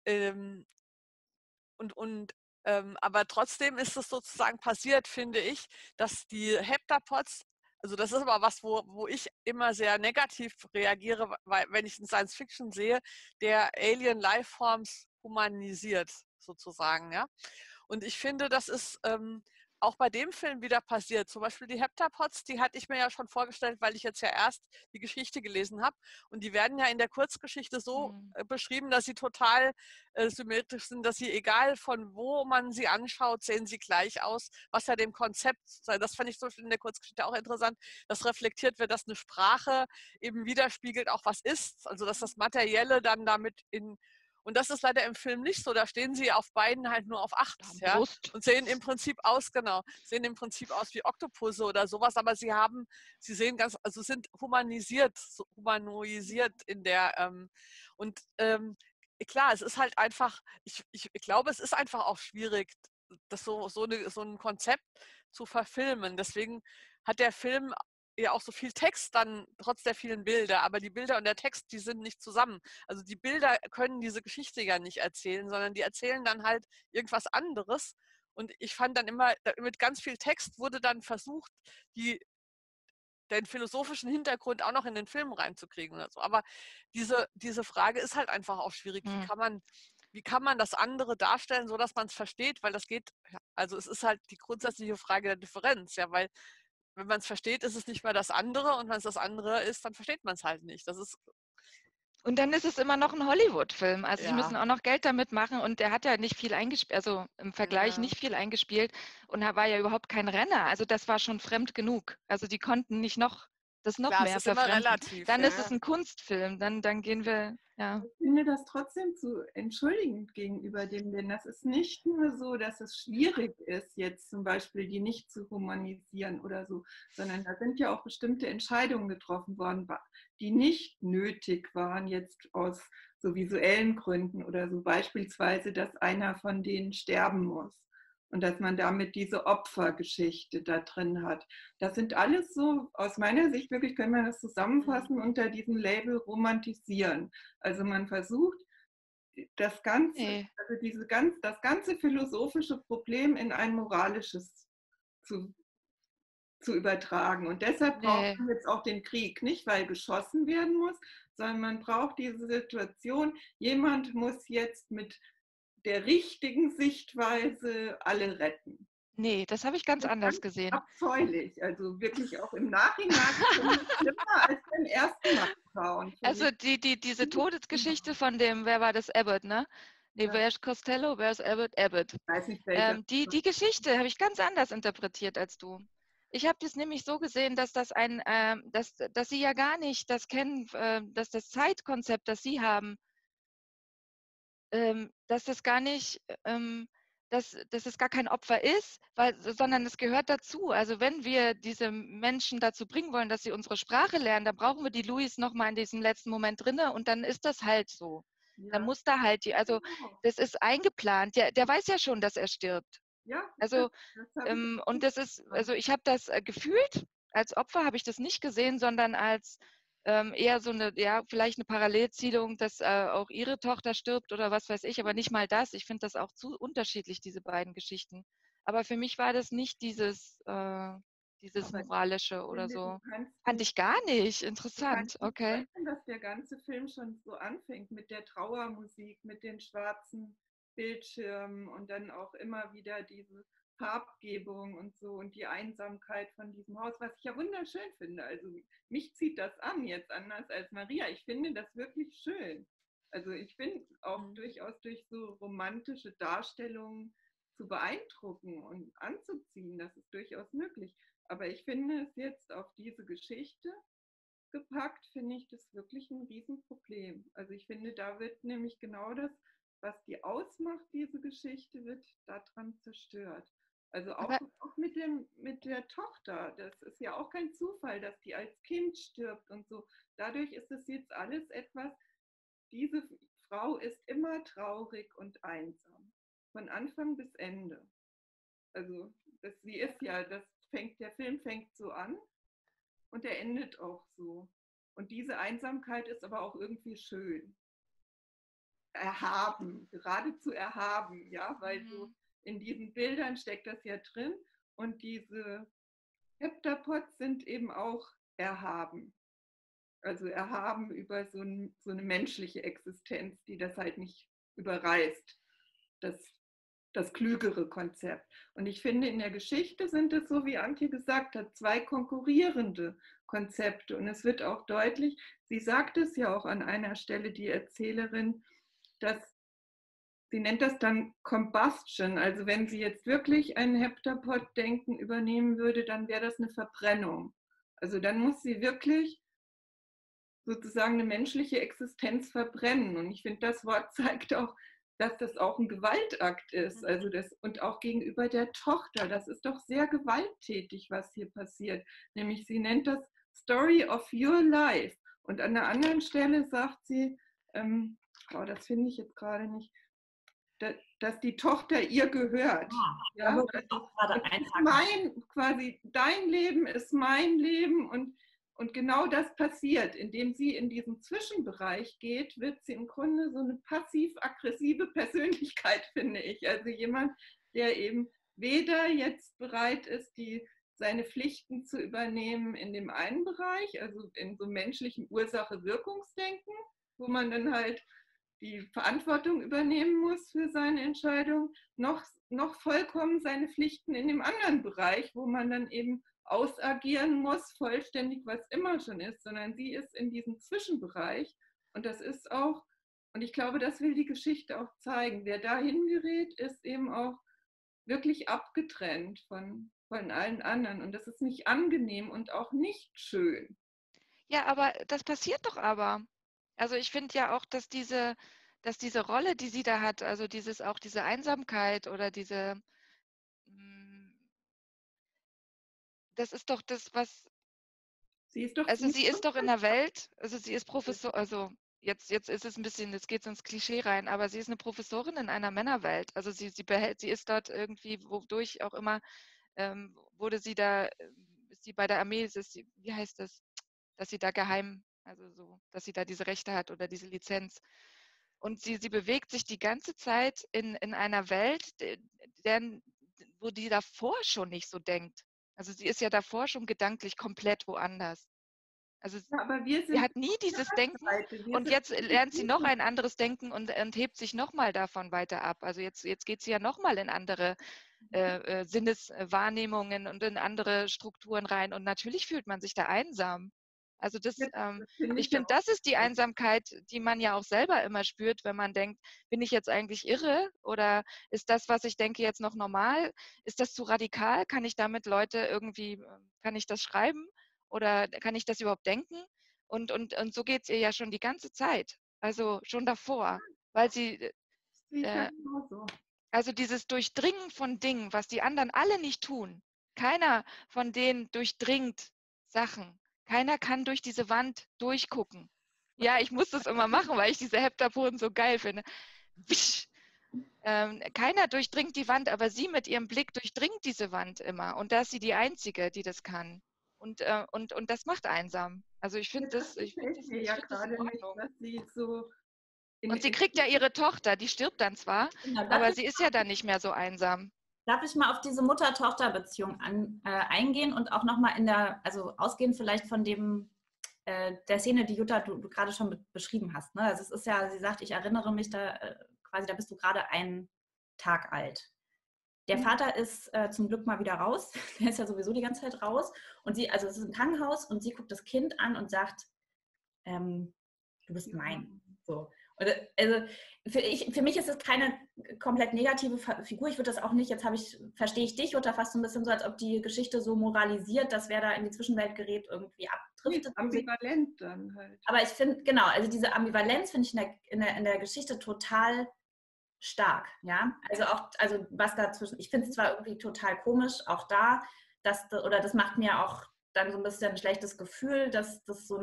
aber trotzdem ist es sozusagen passiert, finde ich, dass die Heptapods, also das ist aber was, wo ich immer sehr negativ reagiere, weil wenn ich in Science Fiction sehe, der Alien Lifeforms humanisiert sozusagen, ja. Und ich finde, das ist auch bei dem Film wieder passiert. Zum Beispiel die Heptapods, die hatte ich mir ja schon vorgestellt, weil ich jetzt ja erst die Geschichte gelesen habe. Und die werden ja in der Kurzgeschichte so beschrieben, dass sie total symmetrisch sind, dass sie, egal von wo man sie anschaut, sehen sie gleich aus, was ja dem Konzept, das fand ich zum Beispiel in der Kurzgeschichte auch interessant, dass reflektiert wird, dass eine Sprache eben widerspiegelt auch was ist, also dass das Materielle dann damit und das ist leider im Film nicht so. Da stehen sie auf beiden halt nur auf 8, ja, und sehen im Prinzip aus wie Oktopusse oder sowas, aber sie sehen sind humanoisiert in der klar, es ist halt einfach, ich glaube, es ist einfach auch schwierig, das so ein Konzept zu verfilmen. Deswegen hat der Film ja auch so viel Text dann, trotz der vielen Bilder, aber die Bilder und der Text, die sind nicht zusammen. Also die Bilder können diese Geschichte ja nicht erzählen, sondern die erzählen dann halt irgendwas anderes. Und ich fand dann immer, mit ganz viel Text wurde dann versucht, den philosophischen Hintergrund auch noch in den Film reinzukriegen oder so. Aber diese Frage ist halt einfach auch schwierig. Wie kann man das andere darstellen, so dass man es versteht? Weil das geht, also es ist halt die grundsätzliche Frage der Differenz, ja, weil wenn man es versteht, ist es nicht mehr das andere und wenn es das andere ist, dann versteht man es halt nicht. Und dann ist es immer noch ein Hollywood-Film. Also Ja. Sie müssen auch noch Geld damit machen und der hat ja nicht viel eingespielt, also im Vergleich nicht viel eingespielt und er war ja überhaupt kein Renner. Also das war schon fremd genug. Also die konnten nicht noch mehr verfremden. Dann ist es ein Kunstfilm, dann gehen wir, ja. Ich finde das trotzdem zu entschuldigend gegenüber dem, denn das ist nicht nur so, dass es schwierig ist, jetzt zum Beispiel die nicht zu humanisieren oder so, sondern da sind ja auch bestimmte Entscheidungen getroffen worden, die nicht nötig waren jetzt aus so visuellen Gründen oder so, beispielsweise, dass einer von denen sterben muss. Und dass man damit diese Opfergeschichte da drin hat. Das sind alles so, aus meiner Sicht wirklich, kann man das zusammenfassen unter diesem Label romantisieren. Also man versucht, das ganze philosophische Problem in ein moralisches zu übertragen. Und deshalb braucht man jetzt auch den Krieg, nicht weil geschossen werden muss, sondern man braucht diese Situation, jemand muss jetzt mit der richtigen Sichtweise alle retten. Nee, das habe ich ganz anders gesehen. Abscheulich, also wirklich auch im Nachhinein schlimmer als beim ersten Mal schauen. Also diese Todesgeschichte von dem, wer war das, Abbott, ne? Nee, wer ist Costello, wer ist Abbott? Abbott. Ich weiß nicht, welcher. Die Geschichte habe ich ganz anders interpretiert als du. ich habe das nämlich so gesehen, dass dass Sie ja gar nicht das kennen, dass das Zeitkonzept, das Sie haben, dass das gar nicht, dass es gar kein Opfer ist, sondern es gehört dazu. Also wenn wir diese Menschen dazu bringen wollen, dass sie unsere Sprache lernen, dann brauchen wir die Louis nochmal in diesem letzten Moment drinne und dann ist das halt so. Dann Ja, muss da halt genau. das ist eingeplant. Der weiß ja schon, dass er stirbt. Ja, Also, das habe ich und das ist, also ich habe das gefühlt, als Opfer habe ich das nicht gesehen, sondern als eher so eine, ja, vielleicht eine Parallelziehung, dass auch ihre Tochter stirbt oder was weiß ich, aber nicht mal das. Ich finde das auch zu unterschiedlich, diese beiden Geschichten. Aber für mich war das nicht dieses aber Moralische oder finde, so. du kannst Fand nicht, ich gar nicht. du Interessant, kannst nicht okay. leugnen, dass der ganze Film schon so anfängt mit der Trauermusik, mit den schwarzen Bildschirmen und dann auch immer wieder diese Farbgebung und so und die Einsamkeit von diesem Haus, was ich ja wunderschön finde. Also mich zieht das an jetzt anders als Maria. Ich finde das wirklich schön. Also ich bin auch durchaus durch so romantische Darstellungen zu beeindrucken und anzuziehen. Das ist durchaus möglich. Aber ich finde es jetzt auf diese Geschichte gepackt, finde ich das wirklich ein Riesenproblem. Also ich finde, da wird nämlich genau das, was die ausmacht, diese Geschichte, wird daran zerstört. Also Aber auch mit der Tochter. Das ist ja auch kein Zufall, dass die als Kind stirbt und so. Dadurch ist es jetzt alles etwas, diese Frau ist immer traurig und einsam. Von Anfang bis Ende. Also sie ist ja, der Film fängt so an und er endet auch so. Und diese Einsamkeit ist aber auch irgendwie schön. Erhaben, geradezu erhaben, ja, weil so in diesen Bildern steckt das ja drin und diese Heptapods sind eben auch erhaben. Also erhaben über so eine menschliche Existenz, die das halt nicht überreißt, das klügere Konzept. Und ich finde, in der Geschichte sind es, so wie Antje gesagt hat, zwei konkurrierende Konzepte. Und es wird auch deutlich, sie sagt es ja auch an einer Stelle, die Erzählerin, dass sie nennt das dann Combustion. Also wenn sie jetzt wirklich ein Heptapod-Denken übernehmen würde, dann wäre das eine Verbrennung. Also dann muss sie wirklich sozusagen eine menschliche Existenz verbrennen. Und ich finde, das Wort zeigt auch, dass das auch ein Gewaltakt ist. Also und auch gegenüber der Tochter. Das ist doch sehr gewalttätig, was hier passiert. Nämlich sie nennt das Story of Your Life. Und an einer anderen Stelle sagt sie, das finde ich jetzt gerade nicht, dass die Tochter ihr gehört. Ja? Also, quasi dein Leben ist mein Leben und genau das passiert. Indem sie in diesen Zwischenbereich geht, wird sie im Grunde so eine passiv-aggressive Persönlichkeit, finde ich. Also jemand, der eben weder jetzt bereit ist, seine Pflichten zu übernehmen in dem einen Bereich, also in so menschlichen Ursache-Wirkungsdenken, wo man dann halt die Verantwortung übernehmen muss für seine Entscheidung, noch vollkommen seine Pflichten in dem anderen Bereich, wo man dann eben ausagieren muss, vollständig, was immer schon ist, sondern sie ist in diesem Zwischenbereich und das ist auch, und ich glaube, das will die Geschichte auch zeigen, wer dahin gerät, ist eben auch wirklich abgetrennt von allen anderen und das ist nicht angenehm und auch nicht schön. ja, aber das passiert doch aber. Also ich finde ja auch, dass diese Rolle, die sie da hat, also diese Einsamkeit oder das ist doch das, was, Sie ist doch also sie ist doch in der Welt, also sie ist Professor, also jetzt ist es ein bisschen, jetzt geht es ins Klischee rein, aber sie ist eine Professorin in einer Männerwelt. Also sie ist dort irgendwie, wodurch auch immer, wurde sie da, ist sie bei der Armee, wie heißt das, dass sie da geheim, also so, dass sie da diese Rechte hat oder diese Lizenz. Und sie bewegt sich die ganze Zeit in einer Welt, wo die davor schon nicht so denkt. Also sie ist ja davor schon gedanklich komplett woanders. Also aber sie hat nie dieses Denken und jetzt lernt sie noch ein anderes Denken und hebt sich nochmal davon weiter ab. Also jetzt geht sie ja nochmal in andere Sinneswahrnehmungen und in andere Strukturen rein und natürlich fühlt man sich da einsam. Also Das finde ich ich finde, auch. das ist die Einsamkeit, die man ja auch selber immer spürt, wenn man denkt, bin ich jetzt eigentlich irre oder ist das, was ich denke, jetzt noch normal? Ist das zu radikal? Kann ich damit Leute irgendwie, kann ich das schreiben oder kann ich das überhaupt denken? Und so geht es ihr ja schon die ganze Zeit, also schon davor, weil sie, Das sehe ich ja äh, genauso. also dieses Durchdringen von Dingen, was die anderen alle nicht tun. Keiner von denen durchdringt Sachen. Keiner kann durch diese Wand durchgucken. Ja, ich muss das immer machen, weil ich diese Heptapoden so geil finde. Wisch. Keiner durchdringt die Wand, aber sie mit ihrem Blick durchdringt diese Wand immer. Und da ist sie die Einzige, die das kann. Und das macht einsam. Also ich finde Das das, ich find gefällt das, mir ich ja find das in gerade nicht, Ordnung. dass sie so Und sie kriegt ja ihre Tochter, die stirbt dann zwar, Genau, aber sie ist ja dann nicht mehr so einsam. darf ich mal auf diese Mutter-Tochter-Beziehung eingehen und auch nochmal also ausgehend vielleicht von der Szene, die Jutta, du gerade schon beschrieben hast. Ne? Also es ist ja, sie sagt, ich erinnere mich da quasi, da bist du gerade einen Tag alt. Der Vater ist zum Glück mal wieder raus. Der ist ja sowieso die ganze Zeit raus. Und also es ist ein Krankenhaus und sie guckt das Kind an und sagt, du bist mein. So. Und, also für mich ist es keine komplett negative Figur. Ich würde das auch nicht, verstehe ich dich, Jutta, fast so ein bisschen so, als ob die Geschichte so moralisiert, dass wer da in die Zwischenwelt gerät, irgendwie abdriftet. Ambivalent dann halt. Aber ich finde, genau, also diese Ambivalenz finde ich in der Geschichte total stark, ja. Also was dazwischen, ich finde es zwar irgendwie total komisch, auch da, das macht mir auch dann so ein bisschen ein schlechtes Gefühl, dass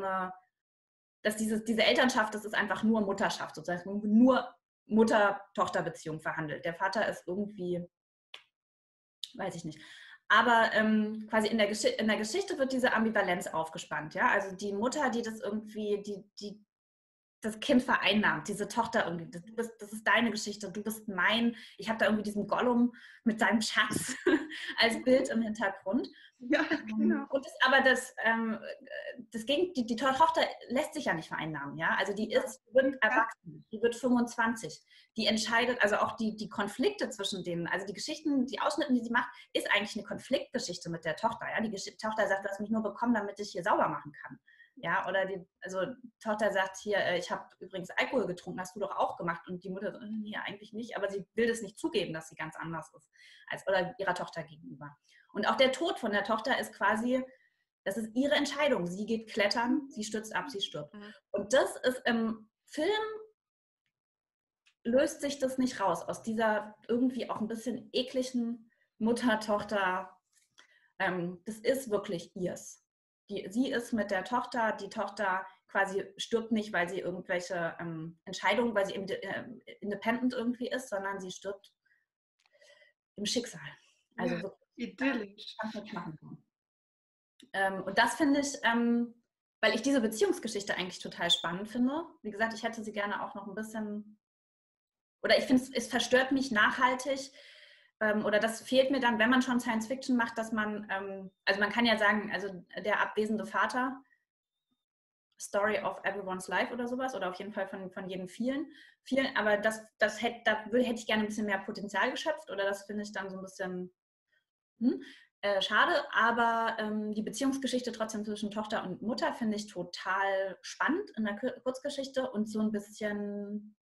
diese Elternschaft, das ist einfach nur Mutterschaft, sozusagen nur Mutter-Tochter-Beziehung verhandelt. Der Vater ist irgendwie, weiß ich nicht. Aber quasi in der Geschichte wird diese Ambivalenz aufgespannt, ja. Also die Mutter, die das irgendwie, die das Kind vereinnahmt, diese Tochter irgendwie, das ist deine Geschichte, du bist mein. Ich habe da irgendwie diesen Gollum mit seinem Schatz als Bild im Hintergrund. Ja, genau. Und die Tochter lässt sich ja nicht vereinnahmen, ja. Also die wird erwachsen, die wird 25. Die entscheidet, also auch die Konflikte zwischen denen, also die Geschichten, die Ausschnitte, die sie macht, ist eigentlich eine Konfliktgeschichte mit der Tochter, ja. Die Tochter sagt, du hast mich nur bekommen, damit ich hier sauber machen kann. Ja, oder die Tochter sagt hier, ich habe übrigens Alkohol getrunken, hast du doch auch gemacht. Und die Mutter sagt, nee, eigentlich nicht, aber sie will das nicht zugeben, dass sie ganz anders ist, oder ihrer Tochter gegenüber. Und auch der Tod von der Tochter ist quasi, das ist ihre Entscheidung. Sie geht klettern, sie stürzt ab, sie stirbt. Und das ist im Film, löst sich das nicht raus, aus dieser irgendwie auch ein bisschen ekligen Mutter-Tochter. Das ist wirklich ihrs. Sie ist mit der Tochter, die Tochter quasi stirbt nicht, weil sie irgendwelche Entscheidungen, weil sie independent irgendwie ist, sondern sie stirbt im Schicksal. Also ja, wirklich idyllisch. nicht machen kann. Und das finde ich, weil ich diese Beziehungsgeschichte eigentlich total spannend finde. Wie gesagt, ich hätte sie gerne auch noch ein bisschen, oder ich finde, es verstört mich nachhaltig, oder das fehlt mir dann, wenn man schon Science Fiction macht, dass man, also man kann ja sagen, also der abwesende Vater, Story of Everyone's Life oder sowas, oder auf jeden Fall von jedem vielen, aber da hätte ich gerne ein bisschen mehr Potenzial geschöpft, oder das finde ich dann so ein bisschen schade, aber die Beziehungsgeschichte trotzdem zwischen Tochter und Mutter finde ich total spannend in der Kurzgeschichte und so ein bisschen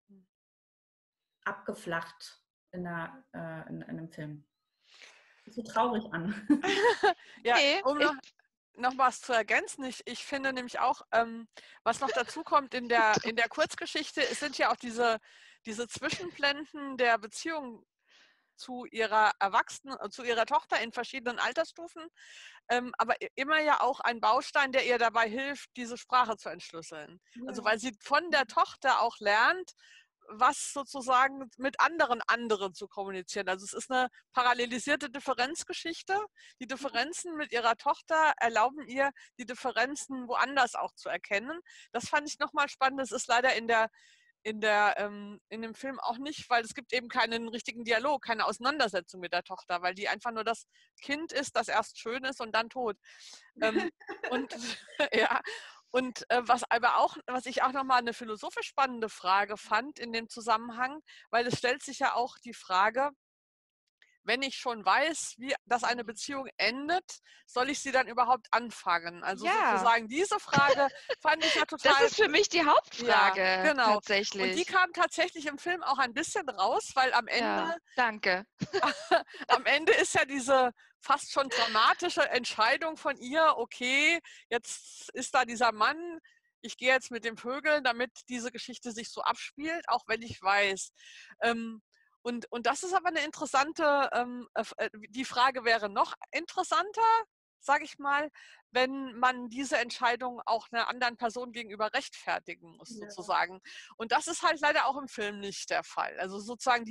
abgeflacht in einem Film. Das sieht so traurig an. Ja, Nee, um noch was zu ergänzen, ich finde nämlich auch, was noch dazu kommt in der Kurzgeschichte, es sind ja auch diese Zwischenblenden der Beziehung zu ihrer Tochter in verschiedenen Altersstufen, aber immer ja auch ein Baustein, der ihr dabei hilft, diese Sprache zu entschlüsseln. Ja. Also weil sie von der Tochter auch lernt, was sozusagen mit anderen zu kommunizieren. Also es ist eine parallelisierte Differenzgeschichte. Die Differenzen mit ihrer Tochter erlauben ihr, die Differenzen woanders auch zu erkennen. Das fand ich nochmal spannend. Das ist leider in dem Film auch nicht, weil es gibt eben keinen richtigen Dialog, keine Auseinandersetzung mit der Tochter, weil die einfach nur das Kind ist, das erst schön ist und dann tot. Und ja. Und was ich auch nochmal eine philosophisch spannende Frage fand in dem Zusammenhang, weil es stellt sich ja auch die Frage, wenn ich schon weiß, dass eine Beziehung endet, soll ich sie dann überhaupt anfangen? Also sozusagen diese Frage fand ich ja total... Das ist für mich die Hauptfrage, ja, genau. tatsächlich. Und die kam tatsächlich im Film auch ein bisschen raus, weil am Ende... Ja, danke. Am Ende ist ja diese fast schon dramatische Entscheidung von ihr, okay, jetzt ist da dieser Mann, ich gehe jetzt mit den Vögeln, damit diese Geschichte sich so abspielt, auch wenn ich weiß. Und das ist aber eine interessante, die Frage wäre noch interessanter, sage ich mal, wenn man diese Entscheidung auch einer anderen Person gegenüber rechtfertigen muss, sozusagen. Und das ist halt leider auch im Film nicht der Fall. Also sozusagen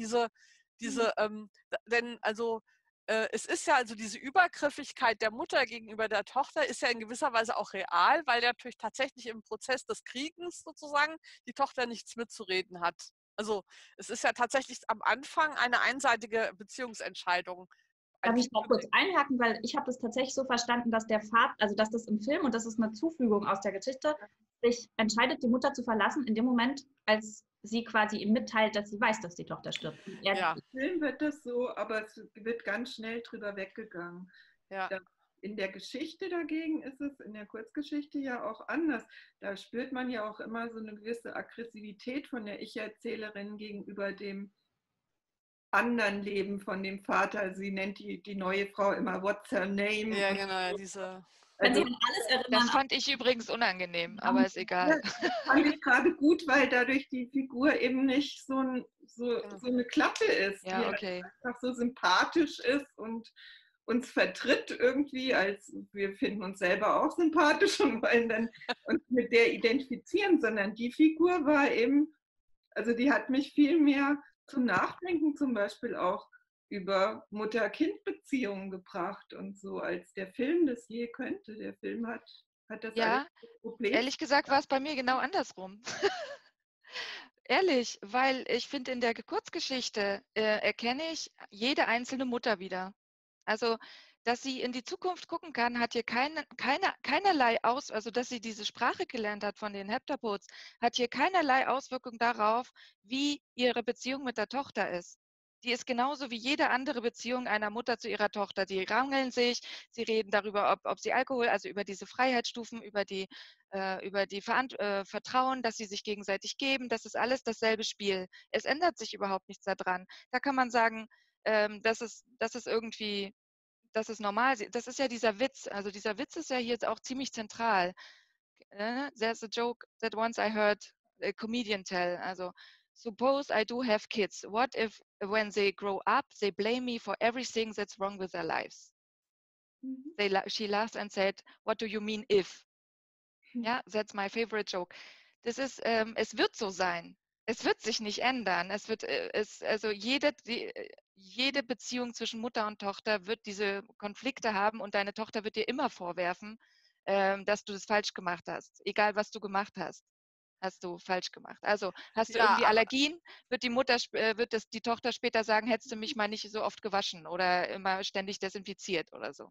denn also es ist ja also diese Übergriffigkeit der Mutter gegenüber der Tochter ist ja in gewisser Weise auch real, weil ja natürlich tatsächlich im Prozess des Kriegens sozusagen die Tochter nichts mitzureden hat. Also es ist ja tatsächlich am Anfang eine einseitige Beziehungsentscheidung. Darf ich da kurz einhaken, weil ich habe das tatsächlich so verstanden, dass der Vater, also dass das im Film, und das ist eine Zufügung aus der Geschichte, sich entscheidet, die Mutter zu verlassen in dem Moment, als sie quasi ihm mitteilt, dass sie weiß, dass die Tochter stirbt. Ja. Im Film wird das so, aber es wird ganz schnell drüber weggegangen. Ja. In der Geschichte dagegen ist es, in der Kurzgeschichte ja auch anders. Da spürt man ja auch immer so eine gewisse Aggressivität von der Ich-Erzählerin gegenüber dem anderen Leben von dem Vater. Sie nennt die neue Frau immer What's her name? Ja, genau, diese... Also, alles erinnern. Das fand ich übrigens unangenehm, aber ist egal. Ja, das fand ich gerade gut, weil dadurch die Figur eben nicht so eine Klappe ist, ja, okay. Die einfach so sympathisch ist und uns vertritt irgendwie, als wir finden uns selber auch sympathisch und wollen dann uns mit der identifizieren, sondern die Figur war eben, also die hat mich viel mehr zum Nachdenken zum Beispiel auch über Mutter-Kind-Beziehungen gebracht und so, als der Film das je könnte. Der Film hat das ja, Problem. Ehrlich gesagt war es bei mir genau andersrum. Ehrlich, weil ich finde, in der Kurzgeschichte erkenne ich jede einzelne Mutter wieder. Also, dass sie in die Zukunft gucken kann, hat hier keinerlei also dass sie diese Sprache gelernt hat von den Heptapods, hat hier keinerlei Auswirkung darauf, wie ihre Beziehung mit der Tochter ist. Die ist genauso wie jede andere Beziehung einer Mutter zu ihrer Tochter. Die rangeln sich, sie reden darüber, ob sie Alkohol, also über diese Freiheitsstufen, über die Vertrauen, dass sie sich gegenseitig geben. Das ist alles dasselbe Spiel. Es ändert sich überhaupt nichts daran. Da kann man sagen, das ist irgendwie, das ist normal. Das ist ja dieser Witz. Also dieser Witz ist ja hier jetzt auch ziemlich zentral. There's a joke that once I heard a comedian tell. Also, suppose I do have kids. What if when they grow up, they blame me for everything that's wrong with their lives? She laughed and said, what do you mean if? Ja, that's my favorite joke. Das ist, es wird so sein. Es wird sich nicht ändern. Also jede Beziehung zwischen Mutter und Tochter wird diese Konflikte haben und deine Tochter wird dir immer vorwerfen, dass du das falsch gemacht hast. Egal, was du gemacht hast, hast du falsch gemacht. Also hast du irgendwie Allergien, wird die Tochter später sagen, hättest du mich mal nicht so oft gewaschen oder immer ständig desinfiziert oder so.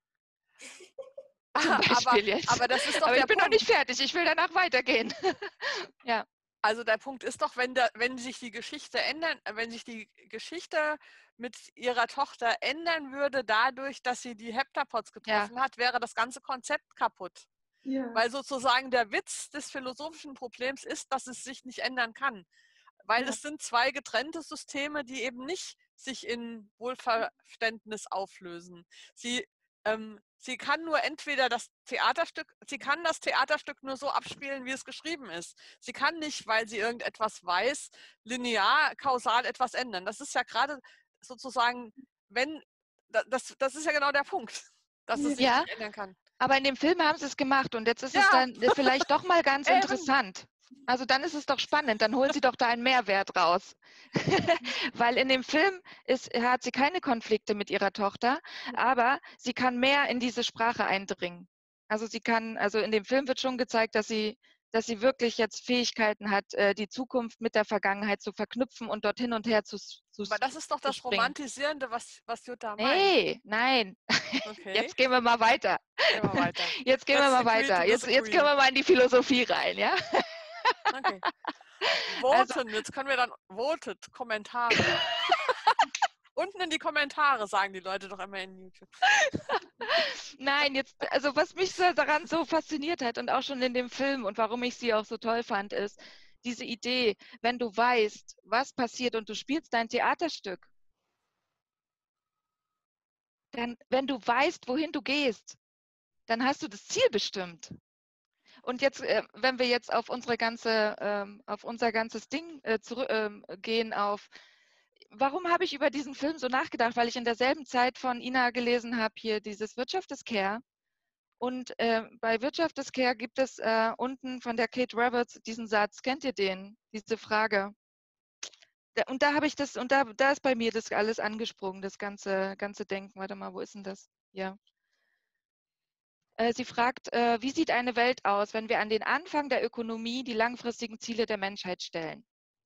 Aber das ist doch ich bin noch nicht fertig, ich will danach weitergehen. Ja. Also der Punkt ist doch, wenn sich die Geschichte ändern, wenn sich die Geschichte mit ihrer Tochter ändern würde, dadurch, dass sie die Heptapods getroffen hat, wäre das ganze Konzept kaputt. Ja. Weil sozusagen der Witz des philosophischen Problems ist, dass es sich nicht ändern kann. Weil es sind zwei getrennte Systeme, die eben nicht sich in Wohlverständnis auflösen. Sie kann nur entweder das Theaterstück nur so abspielen, wie es geschrieben ist. Sie kann nicht, weil sie irgendetwas weiß, linear, kausal etwas ändern. Das ist ja gerade sozusagen, das ist ja genau der Punkt, dass es sich nicht ändern kann. Aber in dem Film haben sie es gemacht und jetzt ist es dann vielleicht doch mal ganz interessant. Also dann ist es doch spannend, dann holen sie doch da einen Mehrwert raus. Weil in dem Film hat sie keine Konflikte mit ihrer Tochter, aber sie kann mehr in diese Sprache eindringen. Also in dem Film wird schon gezeigt, dass sie wirklich jetzt Fähigkeiten hat, die Zukunft mit der Vergangenheit zu verknüpfen und dort hin und her zu Aber das ist doch das Romantisierende, was Jutta meint. Nee, nein. Okay. Jetzt gehen wir mal weiter. Jetzt gehen wir mal weiter. Jetzt können wir mal in die Philosophie rein, ja? Okay. Voten, jetzt können wir dann Kommentare. Unten in die Kommentare sagen die Leute doch immer in YouTube. Nein, jetzt, also was mich so daran so fasziniert hat und auch schon in dem Film und warum ich sie auch so toll fand, ist diese Idee, wenn du weißt, was passiert und du spielst dein Theaterstück, dann, wenn du weißt, wohin du gehst, dann hast du das Ziel bestimmt. Und jetzt, wenn wir jetzt auf unser ganzes Ding gehen, warum habe ich über diesen Film so nachgedacht? Weil ich in derselben Zeit von Ina gelesen habe, hier dieses Wirtschaft ist Care. Und bei Wirtschaft ist Care gibt es unten von der Kate Roberts diesen Satz, kennt ihr den? Diese Frage. Und da habe ich das, und da ist bei mir das alles angesprungen, das ganze Denken. Warte mal, wo ist denn das? Ja. Sie fragt, wie sieht eine Welt aus, wenn wir an den Anfang der Ökonomie die langfristigen Ziele der Menschheit stellen?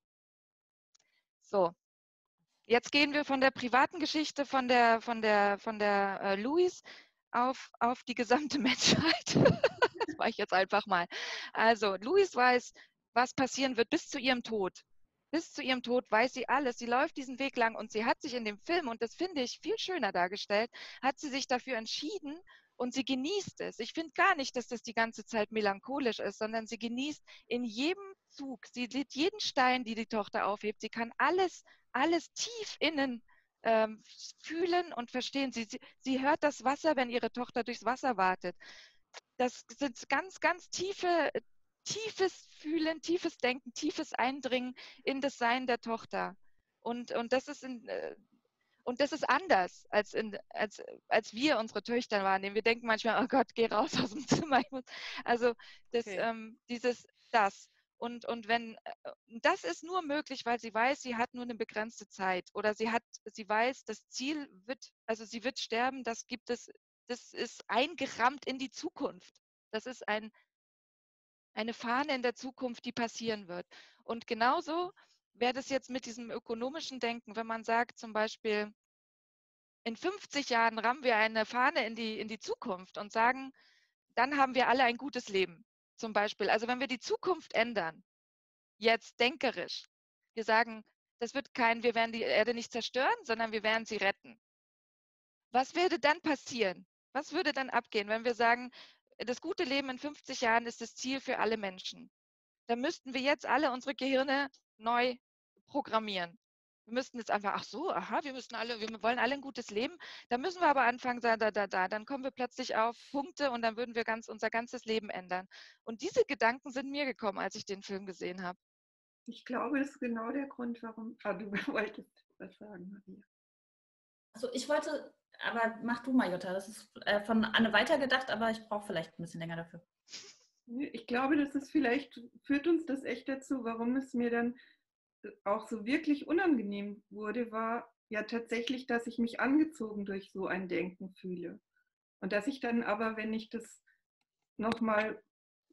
So, jetzt gehen wir von der privaten Geschichte von der Louise auf die gesamte Menschheit. Das mache ich jetzt einfach mal. Also, Louise weiß, was passieren wird bis zu ihrem Tod. Bis zu ihrem Tod weiß sie alles. Sie läuft diesen Weg lang und sie hat sich in dem Film, und das finde ich viel schöner dargestellt, hat sie sich dafür entschieden und sie genießt es. Ich finde gar nicht, dass das die ganze Zeit melancholisch ist, sondern sie genießt in jedem Zug. Sie sieht jeden Stein, die Tochter aufhebt. Sie kann alles tief innen fühlen und verstehen. Sie hört das Wasser, wenn ihre Tochter durchs Wasser wartet. Das sind ganz tiefes Fühlen, tiefes Denken, tiefes Eindringen in das Sein der Tochter. Und das ist anders, als wir unsere Töchter wahrnehmen. Wir denken manchmal, oh Gott, geh raus aus dem Zimmer. Also das. Und wenn das ist nur möglich, weil sie weiß, sie hat nur eine begrenzte Zeit. Oder sie weiß, das Ziel sie wird sterben, das ist eingerammt in die Zukunft. Das ist eine Fahne in der Zukunft, die passieren wird. Und genauso wäre das jetzt mit diesem ökonomischen Denken, wenn man sagt zum Beispiel, in 50 Jahren rammen wir eine Fahne in die Zukunft und sagen, dann haben wir alle ein gutes Leben. Zum Beispiel, also wenn wir die Zukunft ändern, jetzt denkerisch, wir sagen, wir werden die Erde nicht zerstören, sondern wir werden sie retten. Was würde dann passieren? Was würde dann abgehen, wenn wir sagen, das gute Leben in 50 Jahren ist das Ziel für alle Menschen? Dann müssten wir jetzt alle unsere Gehirne neu programmieren. Wir müssten jetzt einfach, wir wollen alle ein gutes Leben. Da müssen wir aber anfangen, dann kommen wir plötzlich auf Punkte und dann würden wir unser ganzes Leben ändern. Und diese Gedanken sind mir gekommen, als ich den Film gesehen habe. Ich glaube, das ist genau der Grund, warum. Du wolltest was sagen, Maria. Also ich wollte, aber mach du mal, Jutta. Das ist von Anne weitergedacht, aber ich brauche vielleicht ein bisschen länger dafür. Ich glaube, führt uns das echt dazu, warum es mir dann auch so wirklich unangenehm wurde, war ja tatsächlich, dass ich mich angezogen durch so ein Denken fühle. Und dass ich dann aber, wenn ich das nochmal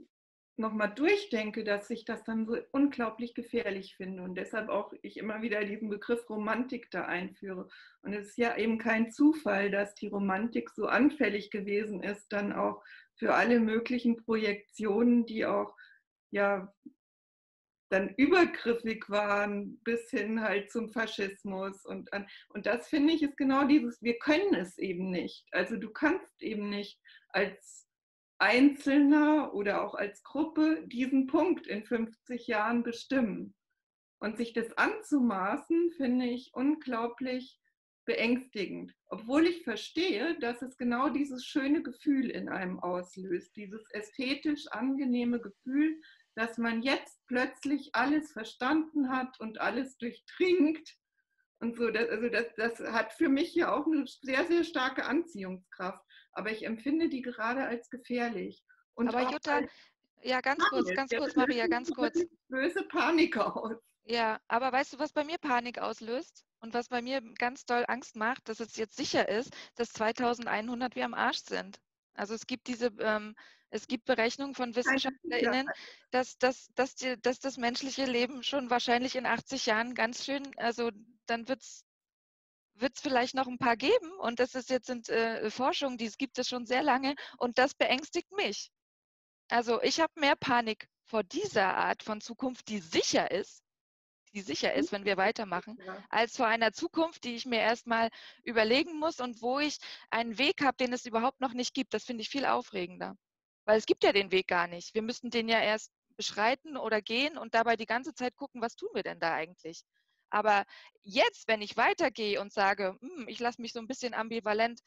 durchdenke, dass ich das dann so unglaublich gefährlich finde und deshalb auch ich immer wieder diesen Begriff Romantik da einführe. Und es ist ja eben kein Zufall, dass die Romantik so anfällig gewesen ist, dann auch für alle möglichen Projektionen, die auch ja dann übergriffig waren, bis hin halt zum Faschismus. Und das finde ich ist genau dieses, wir können es eben nicht. Also du kannst eben nicht als Einzelner oder auch als Gruppe diesen Punkt in 50 Jahren bestimmen. Und sich das anzumaßen, finde ich unglaublich beängstigend. Obwohl ich verstehe, dass es genau dieses schöne Gefühl in einem auslöst, dieses ästhetisch angenehme Gefühl, dass man jetzt plötzlich alles verstanden hat und alles durchdringt. Und so, das hat für mich ja auch eine sehr, sehr starke Anziehungskraft. Aber ich empfinde die gerade als gefährlich. Und aber Jutta, ja, ganz kurz, Maria, ganz kurz. Böse Panik aus. Ja, aber weißt du, was bei mir Panik auslöst und was bei mir ganz doll Angst macht, dass es jetzt sicher ist, dass 2100 wir am Arsch sind. Also es gibt Berechnungen von WissenschaftlerInnen, dass das menschliche Leben schon wahrscheinlich in 80 Jahren ganz schön, also dann wird es vielleicht noch ein paar geben und das sind Forschungen, die gibt es schon sehr lange und das beängstigt mich. Also ich habe mehr Panik vor dieser Art von Zukunft, die sicher ist, die sicher ist, wenn wir weitermachen, Ja. als vor einer Zukunft, die ich mir erstmal überlegen muss und wo ich einen Weg habe, den es überhaupt noch nicht gibt. Das finde ich viel aufregender. Weil es gibt ja den Weg gar nicht. Wir müssten den ja erst beschreiten oder gehen und dabei die ganze Zeit gucken, was tun wir denn da eigentlich? Aber jetzt, wenn ich weitergehe und sage, ich lasse mich so ein bisschen ambivalent,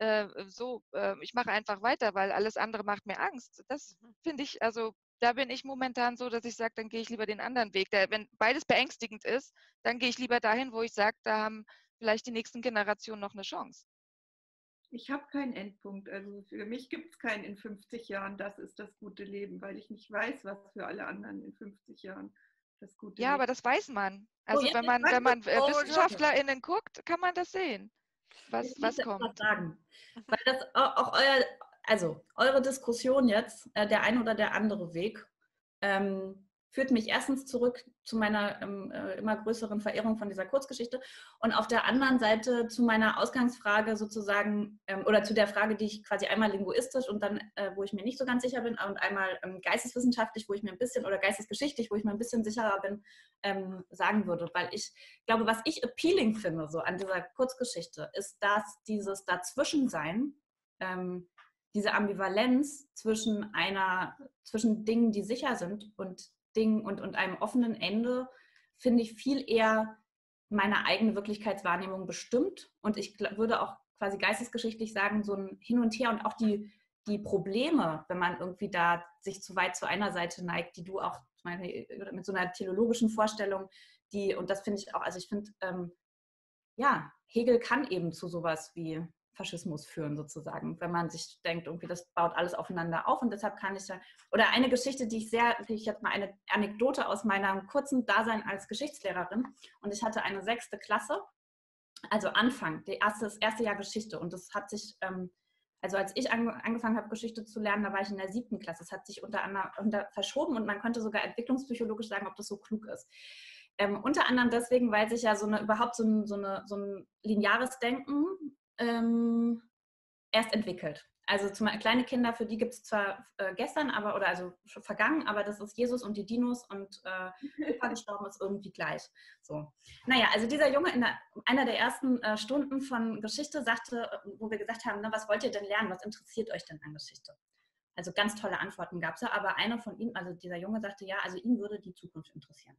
ich mache einfach weiter, weil alles andere macht mir Angst. Das finde ich, also da bin ich momentan so, dass ich sage, dann gehe ich lieber den anderen Weg. Wenn beides beängstigend ist, dann gehe ich lieber dahin, wo ich sage, da haben vielleicht die nächsten Generationen noch eine Chance. Ich habe keinen Endpunkt. Also für mich gibt es keinen in 50 Jahren, das ist das gute Leben, weil ich nicht weiß, was für alle anderen in 50 Jahren das gute Leben ist. Ja, aber das weiß man. Also jetzt wenn man WissenschaftlerInnen guckt, kann man das sehen, was kommt. Sagen. Weil das auch eure Diskussion jetzt, der ein oder der andere Weg, führt mich erstens zurück zu meiner immer größeren Verehrung von dieser Kurzgeschichte und auf der anderen Seite zu meiner Ausgangsfrage sozusagen oder zu der Frage, die ich quasi einmal linguistisch und dann, wo ich mir nicht so ganz sicher bin und einmal geisteswissenschaftlich, wo ich mir ein bisschen oder geistesgeschichtlich, wo ich mir ein bisschen sicherer bin, sagen würde. Weil ich glaube, was ich appealing finde so an dieser Kurzgeschichte, ist, dass dieses Dazwischensein, diese Ambivalenz zwischen Dingen, die sicher sind und Dingen und einem offenen Ende, finde ich viel eher meine eigene Wirklichkeitswahrnehmung bestimmt. Und ich würde auch quasi geistesgeschichtlich sagen, so ein Hin und Her und auch die Probleme, wenn man irgendwie da sich zu weit zu einer Seite neigt, die du auch mit so einer teleologischen Vorstellung, und das finde ich auch, also ich finde, Hegel kann eben zu sowas wie Faschismus führen sozusagen, wenn man sich denkt, irgendwie das baut alles aufeinander auf und deshalb kann ich oder eine Geschichte, ich jetzt mal eine Anekdote aus meinem kurzen Dasein als Geschichtslehrerin und ich hatte eine 6. Klasse, also Anfang, das erste Jahr Geschichte und das hat sich, also als ich angefangen habe Geschichte zu lernen, da war ich in der 7. Klasse, das hat sich unter anderem verschoben und man könnte sogar entwicklungspsychologisch sagen, ob das so klug ist. Unter anderem deswegen, weil sich ja so ein lineares Denken erst entwickelt. Also kleine Kinder, für die gibt es zwar gestern, also vergangen, aber das ist Jesus und die Dinos und Opa gestorben ist irgendwie gleich. So. Naja, also dieser Junge in einer der ersten Stunden von Geschichte sagte, wo wir gesagt haben, was wollt ihr denn lernen, was interessiert euch denn an Geschichte? Also ganz tolle Antworten gab es ja, aber einer von ihnen, also dieser Junge sagte, ja, also ihn würde die Zukunft interessieren.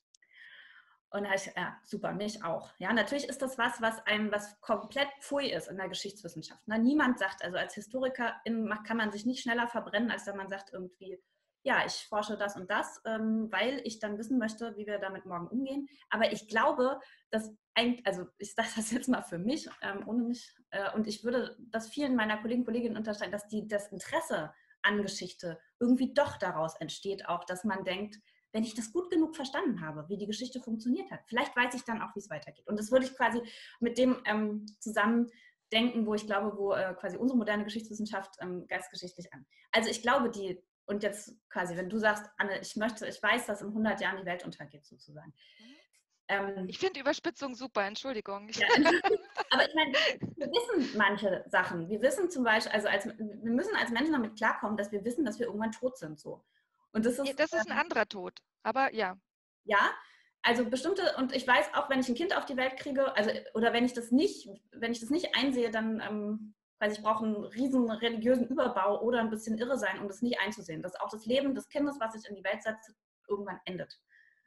Und da ich, ja, super, mich auch. Ja, natürlich ist das was komplett pfui ist in der Geschichtswissenschaft. Ne? Niemand sagt, also als Historikerin kann man sich nicht schneller verbrennen, als wenn man sagt irgendwie, ja, ich forsche das und das, weil ich dann wissen möchte, wie wir damit morgen umgehen. Aber ich glaube, dass ich sage das jetzt mal für mich, ohne mich, und ich würde das vielen meiner Kolleginnen unterstellen, dass das Interesse an Geschichte irgendwie doch daraus entsteht, auch, dass man denkt, wenn ich das gut genug verstanden habe, wie die Geschichte funktioniert hat, vielleicht weiß ich dann auch, wie es weitergeht. Und das würde ich quasi mit dem zusammen denken, wo ich glaube, wo quasi unsere moderne Geschichtswissenschaft geistesgeschichtlich an. Also ich glaube, und jetzt quasi, wenn du sagst, Anne, ich weiß, dass in 100 Jahren die Welt untergeht, sozusagen. Ich finde Überspitzung super, Entschuldigung. Ja, aber ich meine, wir wissen manche Sachen. Wir wissen zum Beispiel, wir müssen als Menschen damit klarkommen, dass wir wissen, dass wir irgendwann tot sind, so. Und das ist ein anderer Tod, aber ja. Ja, also bestimmte, und ich weiß auch, wenn ich ein Kind auf die Welt kriege, oder wenn ich das nicht einsehe, dann weil ich brauche einen riesen religiösen Überbau oder ein bisschen irre sein, um das nicht einzusehen. Dass auch das Leben des Kindes, was ich in die Welt setze, irgendwann endet.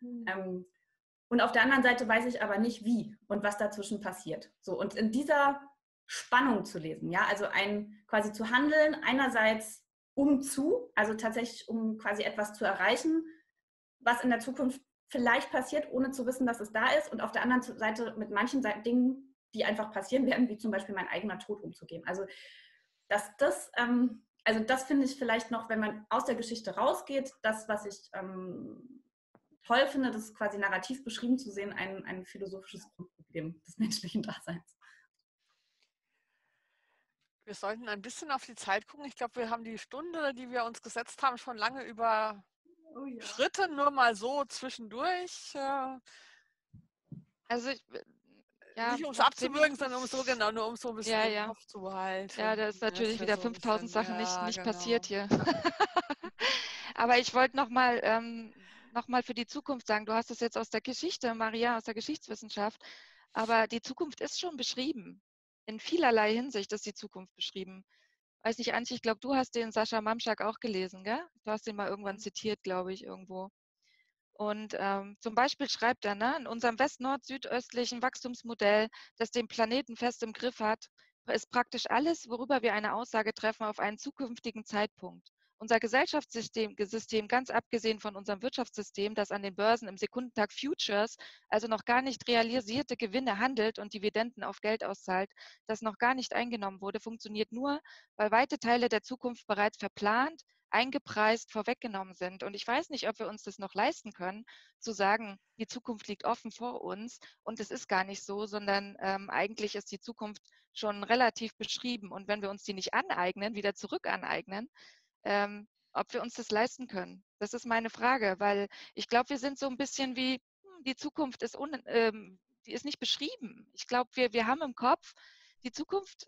Und auf der anderen Seite weiß ich aber nicht, wie und was dazwischen passiert. So, und in dieser Spannung zu lesen, ja, also quasi zu handeln, einerseits also tatsächlich um quasi etwas zu erreichen, was in der Zukunft vielleicht passiert, ohne zu wissen, dass es da ist, und auf der anderen Seite mit manchen Dingen, die einfach passieren werden, wie zum Beispiel mein eigener Tod, umzugehen. Also das finde ich vielleicht noch, wenn man aus der Geschichte rausgeht, das, was ich toll finde, das ist quasi narrativ beschrieben zu sehen, ein philosophisches Grundproblem des menschlichen Daseins. Wir sollten ein bisschen auf die Zeit gucken. Ich glaube, wir haben die Stunde, die wir uns gesetzt haben, schon lange überschritten, nur mal so zwischendurch. Also nicht um es abzuwürgen, sondern um so nur um so ein bisschen im Kopf zu behalten. Ja, da ist natürlich wieder 5000 Sachen nicht passiert hier. Aber ich wollte noch mal nochmal für die Zukunft sagen. Du hast es jetzt aus der Geschichte, Maria, aus der Geschichtswissenschaft, aber die Zukunft ist schon beschrieben. In vielerlei Hinsicht ist die Zukunft beschrieben. Weiß nicht, Antje, ich glaube, du hast den Sascha Mamczak auch gelesen, gell? Du hast den mal irgendwann zitiert, glaube ich, irgendwo. Und zum Beispiel schreibt er, ne, in unserem west-nord-südöstlichen Wachstumsmodell, das den Planeten fest im Griff hat, ist praktisch alles, worüber wir eine Aussage treffen, auf einen zukünftigen Zeitpunkt. Unser Gesellschaftssystem, ganz abgesehen von unserem Wirtschaftssystem, das an den Börsen im Sekundentag Futures, also noch gar nicht realisierte Gewinne handelt und Dividenden auf Geld auszahlt, das noch gar nicht eingenommen wurde, funktioniert nur, weil weite Teile der Zukunft bereits verplant, eingepreist, vorweggenommen sind. Und ich weiß nicht, ob wir uns das noch leisten können, zu sagen, die Zukunft liegt offen vor uns und es ist gar nicht so, sondern eigentlich ist die Zukunft schon relativ beschrieben. Und wenn wir uns die nicht aneignen, wieder zurück aneignen, ob wir uns das leisten können. Das ist meine Frage, weil ich glaube, wir sind so ein bisschen wie, die Zukunft ist, die ist nicht beschrieben. Ich glaube, wir haben im Kopf, die Zukunft,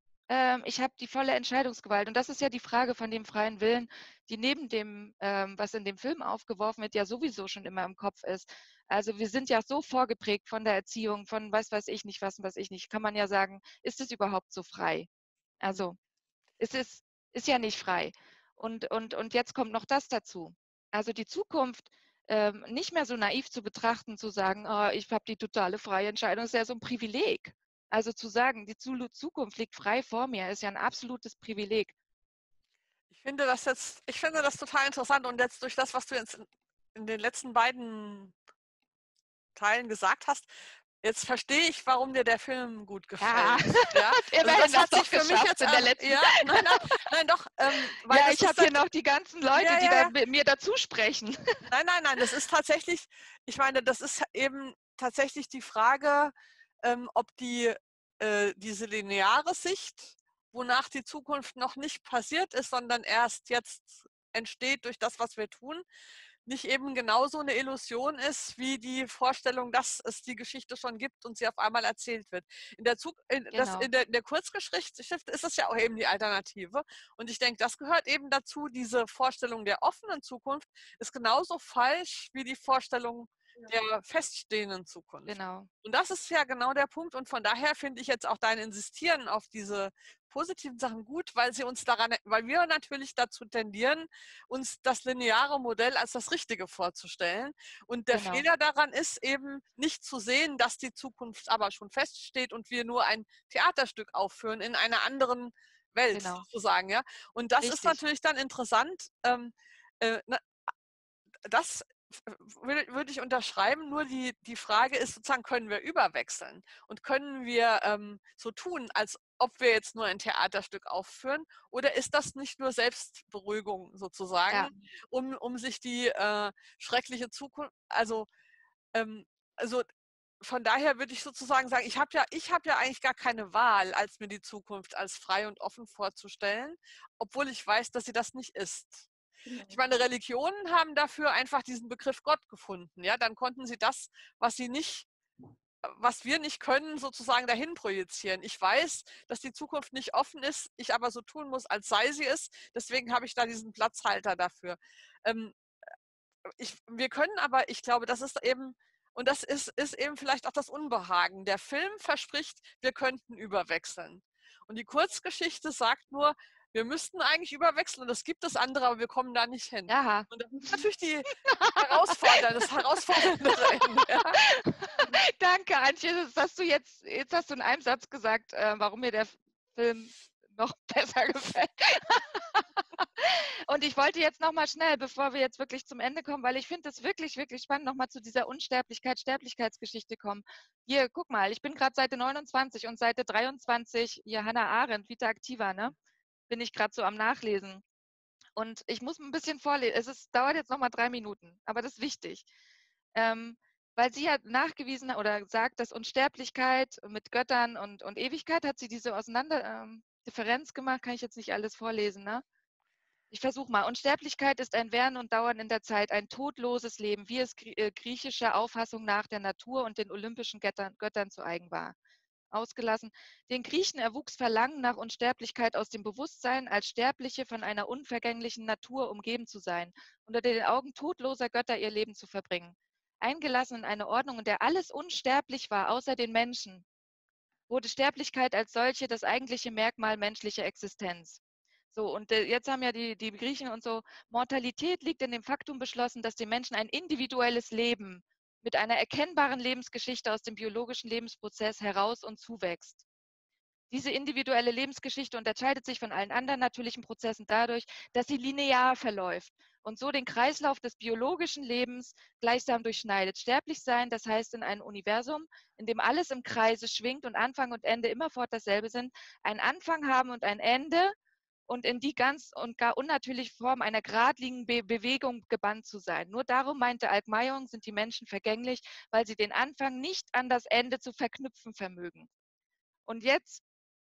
ich habe die volle Entscheidungsgewalt. Und das ist ja die Frage von dem freien Willen, die neben dem, was in dem Film aufgeworfen wird, ja sowieso schon immer im Kopf ist. Also wir sind ja so vorgeprägt von der Erziehung, von was weiß ich nicht, was weiß ich nicht. Kann man ja sagen, ist es überhaupt so frei? Also es ist ja nicht frei. Und jetzt kommt noch das dazu. Also die Zukunft nicht mehr so naiv zu betrachten, zu sagen, oh, ich habe die totale freie Entscheidung, ist ja so ein Privileg. Also zu sagen, die Zukunft liegt frei vor mir, ist ja ein absolutes Privileg. Ich finde das total interessant und jetzt durch das, was du jetzt in den letzten beiden Teilen gesagt hast, jetzt verstehe ich, warum dir der Film gut gefällt. Ja, also das hat sich für mich jetzt in der letzten nein, doch. Weil ja, ich habe hier noch die ganzen Leute, die mir dazu sprechen. Nein, das ist tatsächlich, ich meine, das ist eben tatsächlich die Frage, ob diese lineare Sicht, wonach die Zukunft noch nicht passiert ist, sondern erst jetzt entsteht durch das, was wir tun, nicht eben genauso eine Illusion ist, wie die Vorstellung, dass es die Geschichte schon gibt und sie auf einmal erzählt wird. In der Kurzgeschichte ist das ja auch eben die Alternative. Und ich denke, das gehört eben dazu, diese Vorstellung der offenen Zukunft ist genauso falsch wie die Vorstellung der feststehenden Zukunft. Genau. Und das ist ja genau der Punkt. Und von daher finde ich jetzt auch dein Insistieren auf diese positiven Sachen gut, weil wir natürlich dazu tendieren, uns das lineare Modell als das Richtige vorzustellen. Und der Fehler daran ist eben nicht zu sehen, dass die Zukunft aber schon feststeht und wir nur ein Theaterstück aufführen in einer anderen Welt sozusagen. Ja? Und das ist natürlich dann interessant. Das würde ich unterschreiben, nur die Frage ist sozusagen, können wir überwechseln und können wir so tun, als ob wir jetzt nur ein Theaterstück aufführen oder ist das nicht nur Selbstberuhigung sozusagen, um sich die schreckliche Zukunft, also von daher würde ich sozusagen sagen, ich habe ja eigentlich gar keine Wahl, als mir die Zukunft als frei und offen vorzustellen, obwohl ich weiß, dass sie das nicht ist. Ich meine, Religionen haben dafür einfach diesen Begriff Gott gefunden. Ja, dann konnten sie das, was wir nicht können, sozusagen dahin projizieren. Ich weiß, dass die Zukunft nicht offen ist, ich aber so tun muss, als sei sie es. Deswegen habe ich da diesen Platzhalter dafür. Wir können aber, ich glaube, das ist eben, und das ist eben vielleicht auch das Unbehagen. Der Film verspricht, wir könnten überwechseln. Und die Kurzgeschichte sagt nur, wir müssten eigentlich überwechseln und es gibt das andere, aber wir kommen da nicht hin. Aha. Und das ist natürlich das Herausfordernde Ende. Ja. Danke, Antje. Jetzt hast du in einem Satz gesagt, warum mir der Film noch besser gefällt. Und ich wollte jetzt nochmal schnell, bevor wir jetzt wirklich zum Ende kommen, weil ich finde es wirklich, wirklich spannend, nochmal zu dieser Sterblichkeitsgeschichte kommen. Hier, guck mal, ich bin gerade Seite 29 und Seite 23, hier Hannah Arendt, Vita Activa, ne? Bin ich gerade so am Nachlesen. Und ich muss ein bisschen vorlesen. Dauert jetzt nochmal 3 Minuten, aber das ist wichtig. Weil sie ja nachgewiesen oder sagt, dass Unsterblichkeit mit Göttern und Ewigkeit, hat sie diese Differenz gemacht, kann ich jetzt nicht alles vorlesen, ne? Ich versuche mal. Unsterblichkeit ist ein Werden und Dauern in der Zeit, ein todloses Leben, wie es griechischer Auffassung nach der Natur und den olympischen Göttern zu eigen war. ausgelassen. Den Griechen erwuchs Verlangen nach Unsterblichkeit aus dem Bewusstsein, als Sterbliche von einer unvergänglichen Natur umgeben zu sein, unter den Augen todloser Götter ihr Leben zu verbringen. Eingelassen in eine Ordnung, in der alles unsterblich war, außer den Menschen, wurde Sterblichkeit als solche das eigentliche Merkmal menschlicher Existenz. So, und jetzt haben ja die Griechen und so, Mortalität liegt in dem Faktum beschlossen, dass dem Menschen ein individuelles Leben mit einer erkennbaren Lebensgeschichte aus dem biologischen Lebensprozess heraus und zuwächst. Diese individuelle Lebensgeschichte unterscheidet sich von allen anderen natürlichen Prozessen dadurch, dass sie linear verläuft und so den Kreislauf des biologischen Lebens gleichsam durchschneidet. Sterblich sein, das heißt in einem Universum, in dem alles im Kreise schwingt und Anfang und Ende immerfort dasselbe sind, einen Anfang haben und ein Ende und in die ganz und gar unnatürliche Form einer geradlinigen Bewegung gebannt zu sein. Nur darum, meinte Alkmaeon, sind die Menschen vergänglich, weil sie den Anfang nicht an das Ende zu verknüpfen vermögen. Und jetzt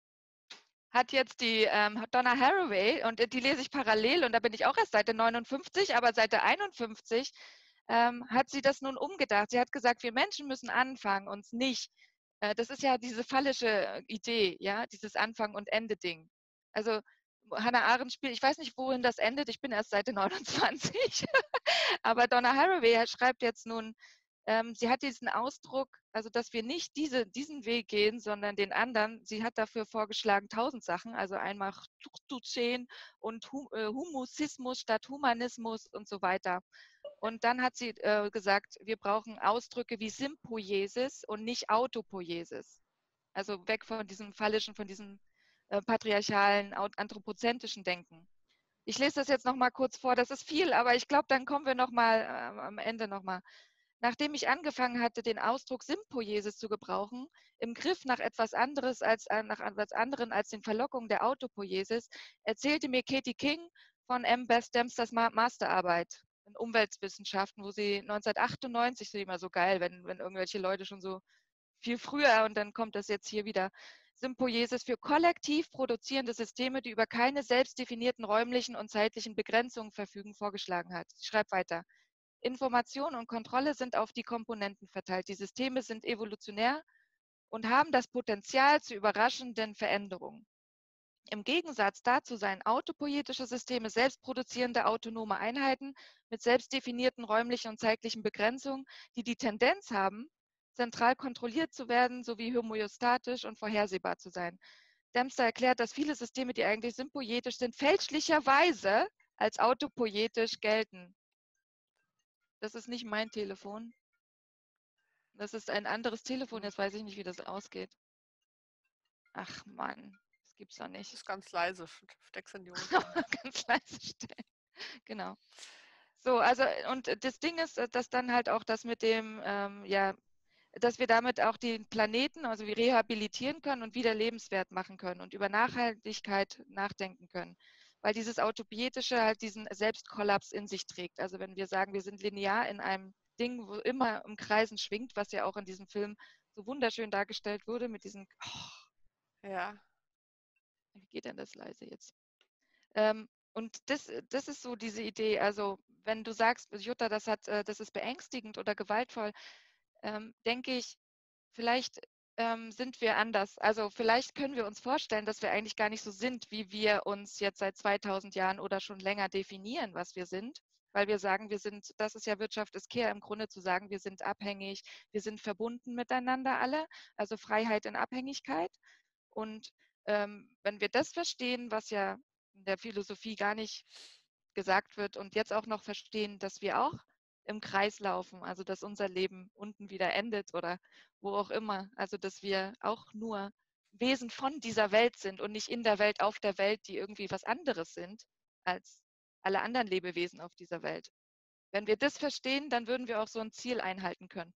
hat jetzt die Donna Haraway, und die lese ich parallel, und da bin ich auch erst Seite 59, aber Seite 51 hat sie das nun umgedacht. Sie hat gesagt, wir Menschen müssen anfangen, uns nicht. Das ist ja diese phallische Idee, ja, dieses Anfang- und Ende-Ding. Also Hannah Arendt spielt, ich weiß nicht, wohin das endet, ich bin erst Seite 29, aber Donna Haraway schreibt jetzt nun, sie hat diesen Ausdruck, also dass wir nicht diesen Weg gehen, sondern den anderen. Sie hat dafür vorgeschlagen 1000 Sachen, also einmal Tuchen und Humusismus statt Humanismus und so weiter. Und dann hat sie gesagt, wir brauchen Ausdrücke wie Sympoiesis und nicht Autopoiesis. Also weg von diesem phallischen, von diesem patriarchalen, anthropozentrischen Denken. Ich lese das jetzt noch mal kurz vor, das ist viel, aber ich glaube, dann kommen wir noch mal am Ende noch mal. Nachdem ich angefangen hatte, den Ausdruck Sympoiesis zu gebrauchen, im Griff nach etwas anderes nach etwas anderen als den Verlockungen der Autopoiesis, erzählte mir Katie King von M. Beth Dempsters Masterarbeit in Umweltwissenschaften, wo sie 1998, das ist immer so geil, wenn irgendwelche Leute schon so viel früher, und dann kommt das jetzt hier wieder, Sympoiesis für kollektiv produzierende Systeme, die über keine selbst definierten räumlichen und zeitlichen Begrenzungen verfügen, vorgeschlagen hat. Sie schreibt weiter. Information und Kontrolle sind auf die Komponenten verteilt. Die Systeme sind evolutionär und haben das Potenzial zu überraschenden Veränderungen. Im Gegensatz dazu seien autopoietische Systeme selbstproduzierende autonome Einheiten mit selbst definierten räumlichen und zeitlichen Begrenzungen, die die Tendenz haben, zentral kontrolliert zu werden sowie homöostatisch und vorhersehbar zu sein. Dempster erklärt, dass viele Systeme, die eigentlich sympoietisch sind, fälschlicherweise als autopoietisch gelten. Das ist nicht mein Telefon. Das ist ein anderes Telefon. Jetzt weiß ich nicht, wie das ausgeht. Ach Mann, das gibt's doch nicht. Das ist ganz leise. Steck's in die Hose. Ganz leise stellen. Genau. So, also, und das Ding ist, dass dann halt auch das mit dem, ja, dass wir damit auch den Planeten, also wir rehabilitieren können und wieder lebenswert machen können und über Nachhaltigkeit nachdenken können. Weil dieses Autopietische halt diesen Selbstkollaps in sich trägt. Also wenn wir sagen, wir sind linear in einem Ding, wo immer im Kreisen schwingt, was ja auch in diesem Film so wunderschön dargestellt wurde, mit diesen, Ja. wie geht denn das leise jetzt? Und das ist so diese Idee, also wenn du sagst, Jutta, das ist beängstigend oder gewaltvoll, denke ich, vielleicht sind wir anders. Also vielleicht können wir uns vorstellen, dass wir eigentlich gar nicht so sind, wie wir uns jetzt seit 2000 Jahren oder schon länger definieren, was wir sind. Weil wir sagen, wir sind, das ist ja Wirtschaft ist Kehr, im Grunde zu sagen, wir sind abhängig, wir sind verbunden miteinander alle, also Freiheit in Abhängigkeit. Und wenn wir das verstehen, was ja in der Philosophie gar nicht gesagt wird und jetzt auch noch verstehen, dass wir auch im Kreis laufen, also dass unser Leben unten wieder endet oder wo auch immer, also dass wir auch nur Wesen von dieser Welt sind und nicht in der Welt, auf der Welt, die irgendwie was anderes sind als alle anderen Lebewesen auf dieser Welt. Wenn wir das verstehen, dann würden wir auch so ein Ziel einhalten können.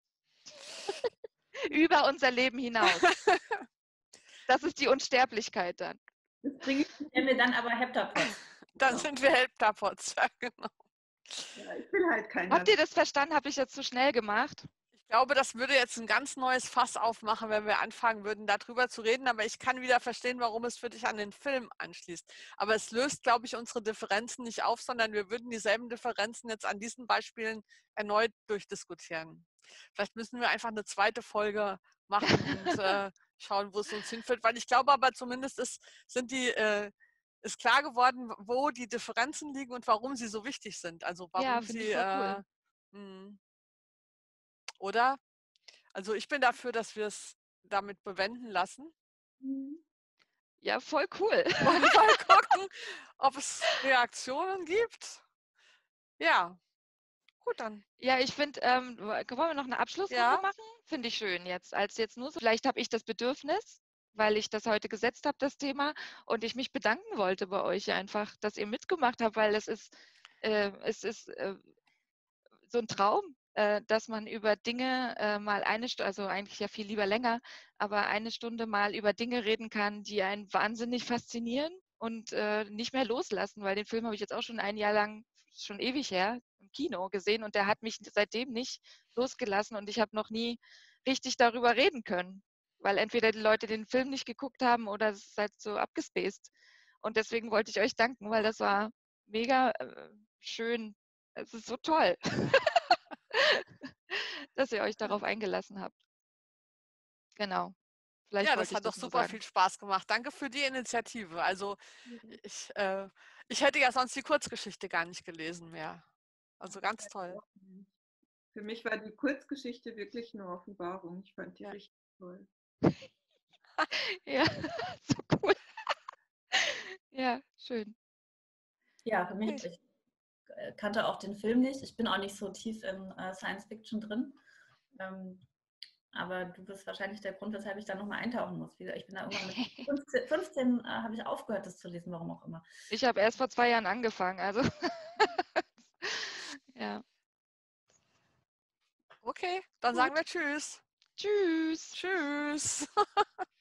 Über unser Leben hinaus. Das ist die Unsterblichkeit dann. Das bringen wir dann aber Heptapods. Dann sind wir Heptapods, ja, genau. Ja, ich will halt keiner. Habt ihr das verstanden? Habe ich jetzt zu schnell gemacht? Ich glaube, das würde jetzt ein ganz neues Fass aufmachen, wenn wir anfangen würden, darüber zu reden. Aber ich kann wieder verstehen, warum es für dich an den Film anschließt. Aber es löst, glaube ich, unsere Differenzen nicht auf, sondern wir würden dieselben Differenzen jetzt an diesen Beispielen erneut durchdiskutieren. Vielleicht müssen wir einfach eine zweite Folge machen und schauen, wo es uns hinführt. Weil ich glaube aber zumindest ist klar geworden, wo die Differenzen liegen und warum sie so wichtig sind. Also Ja, warum finde ich sie, voll oder? Also ich bin dafür, dass wir es damit bewenden lassen. cool. Ja, voll cool. Und mal gucken, ob es Reaktionen gibt. Ja, gut dann. Ja, ich finde, wollen wir noch eine Abschlussrunde Ja. machen? Finde ich schön jetzt, als jetzt nur so. Vielleicht habe ich das Bedürfnis, weil ich das heute gesetzt habe, das Thema, und ich mich bedanken wollte bei euch einfach, dass ihr mitgemacht habt, weil es ist so ein Traum, dass man über Dinge mal eine Stunde, also eigentlich ja viel lieber länger, aber eine Stunde mal über Dinge reden kann, die einen wahnsinnig faszinieren und nicht mehr loslassen, weil den Film habe ich jetzt auch schon ein Jahr lang, schon ewig her, im Kino gesehen und der hat mich seitdem nicht losgelassen und ich habe noch nie richtig darüber reden können, weil entweder die Leute den Film nicht geguckt haben oder es ist halt so abgespaced. Und deswegen wollte ich euch danken, weil das war mega schön. Es ist so toll, dass ihr euch darauf eingelassen habt. Genau. Vielleicht Ja, wollte das ich hat doch das nur super sagen. viel Spaß gemacht. Danke für die Initiative. Also ich hätte ja sonst die Kurzgeschichte gar nicht gelesen mehr. Also ganz toll. Für mich war die Kurzgeschichte wirklich eine Offenbarung. Ich fand die Ja. richtig toll. Ja, so cool. Ja, schön. Ja, für mich, ich kannte auch den Film nicht. Ich bin auch nicht so tief in Science Fiction drin. Aber du bist wahrscheinlich der Grund, weshalb ich da nochmal eintauchen muss. Ich bin da irgendwann mit 15 habe ich aufgehört, das zu lesen, warum auch immer. Ich habe erst vor 2 Jahren angefangen, also ja. Okay, dann Gut. sagen wir Tschüss. Tschüss. Tschüss.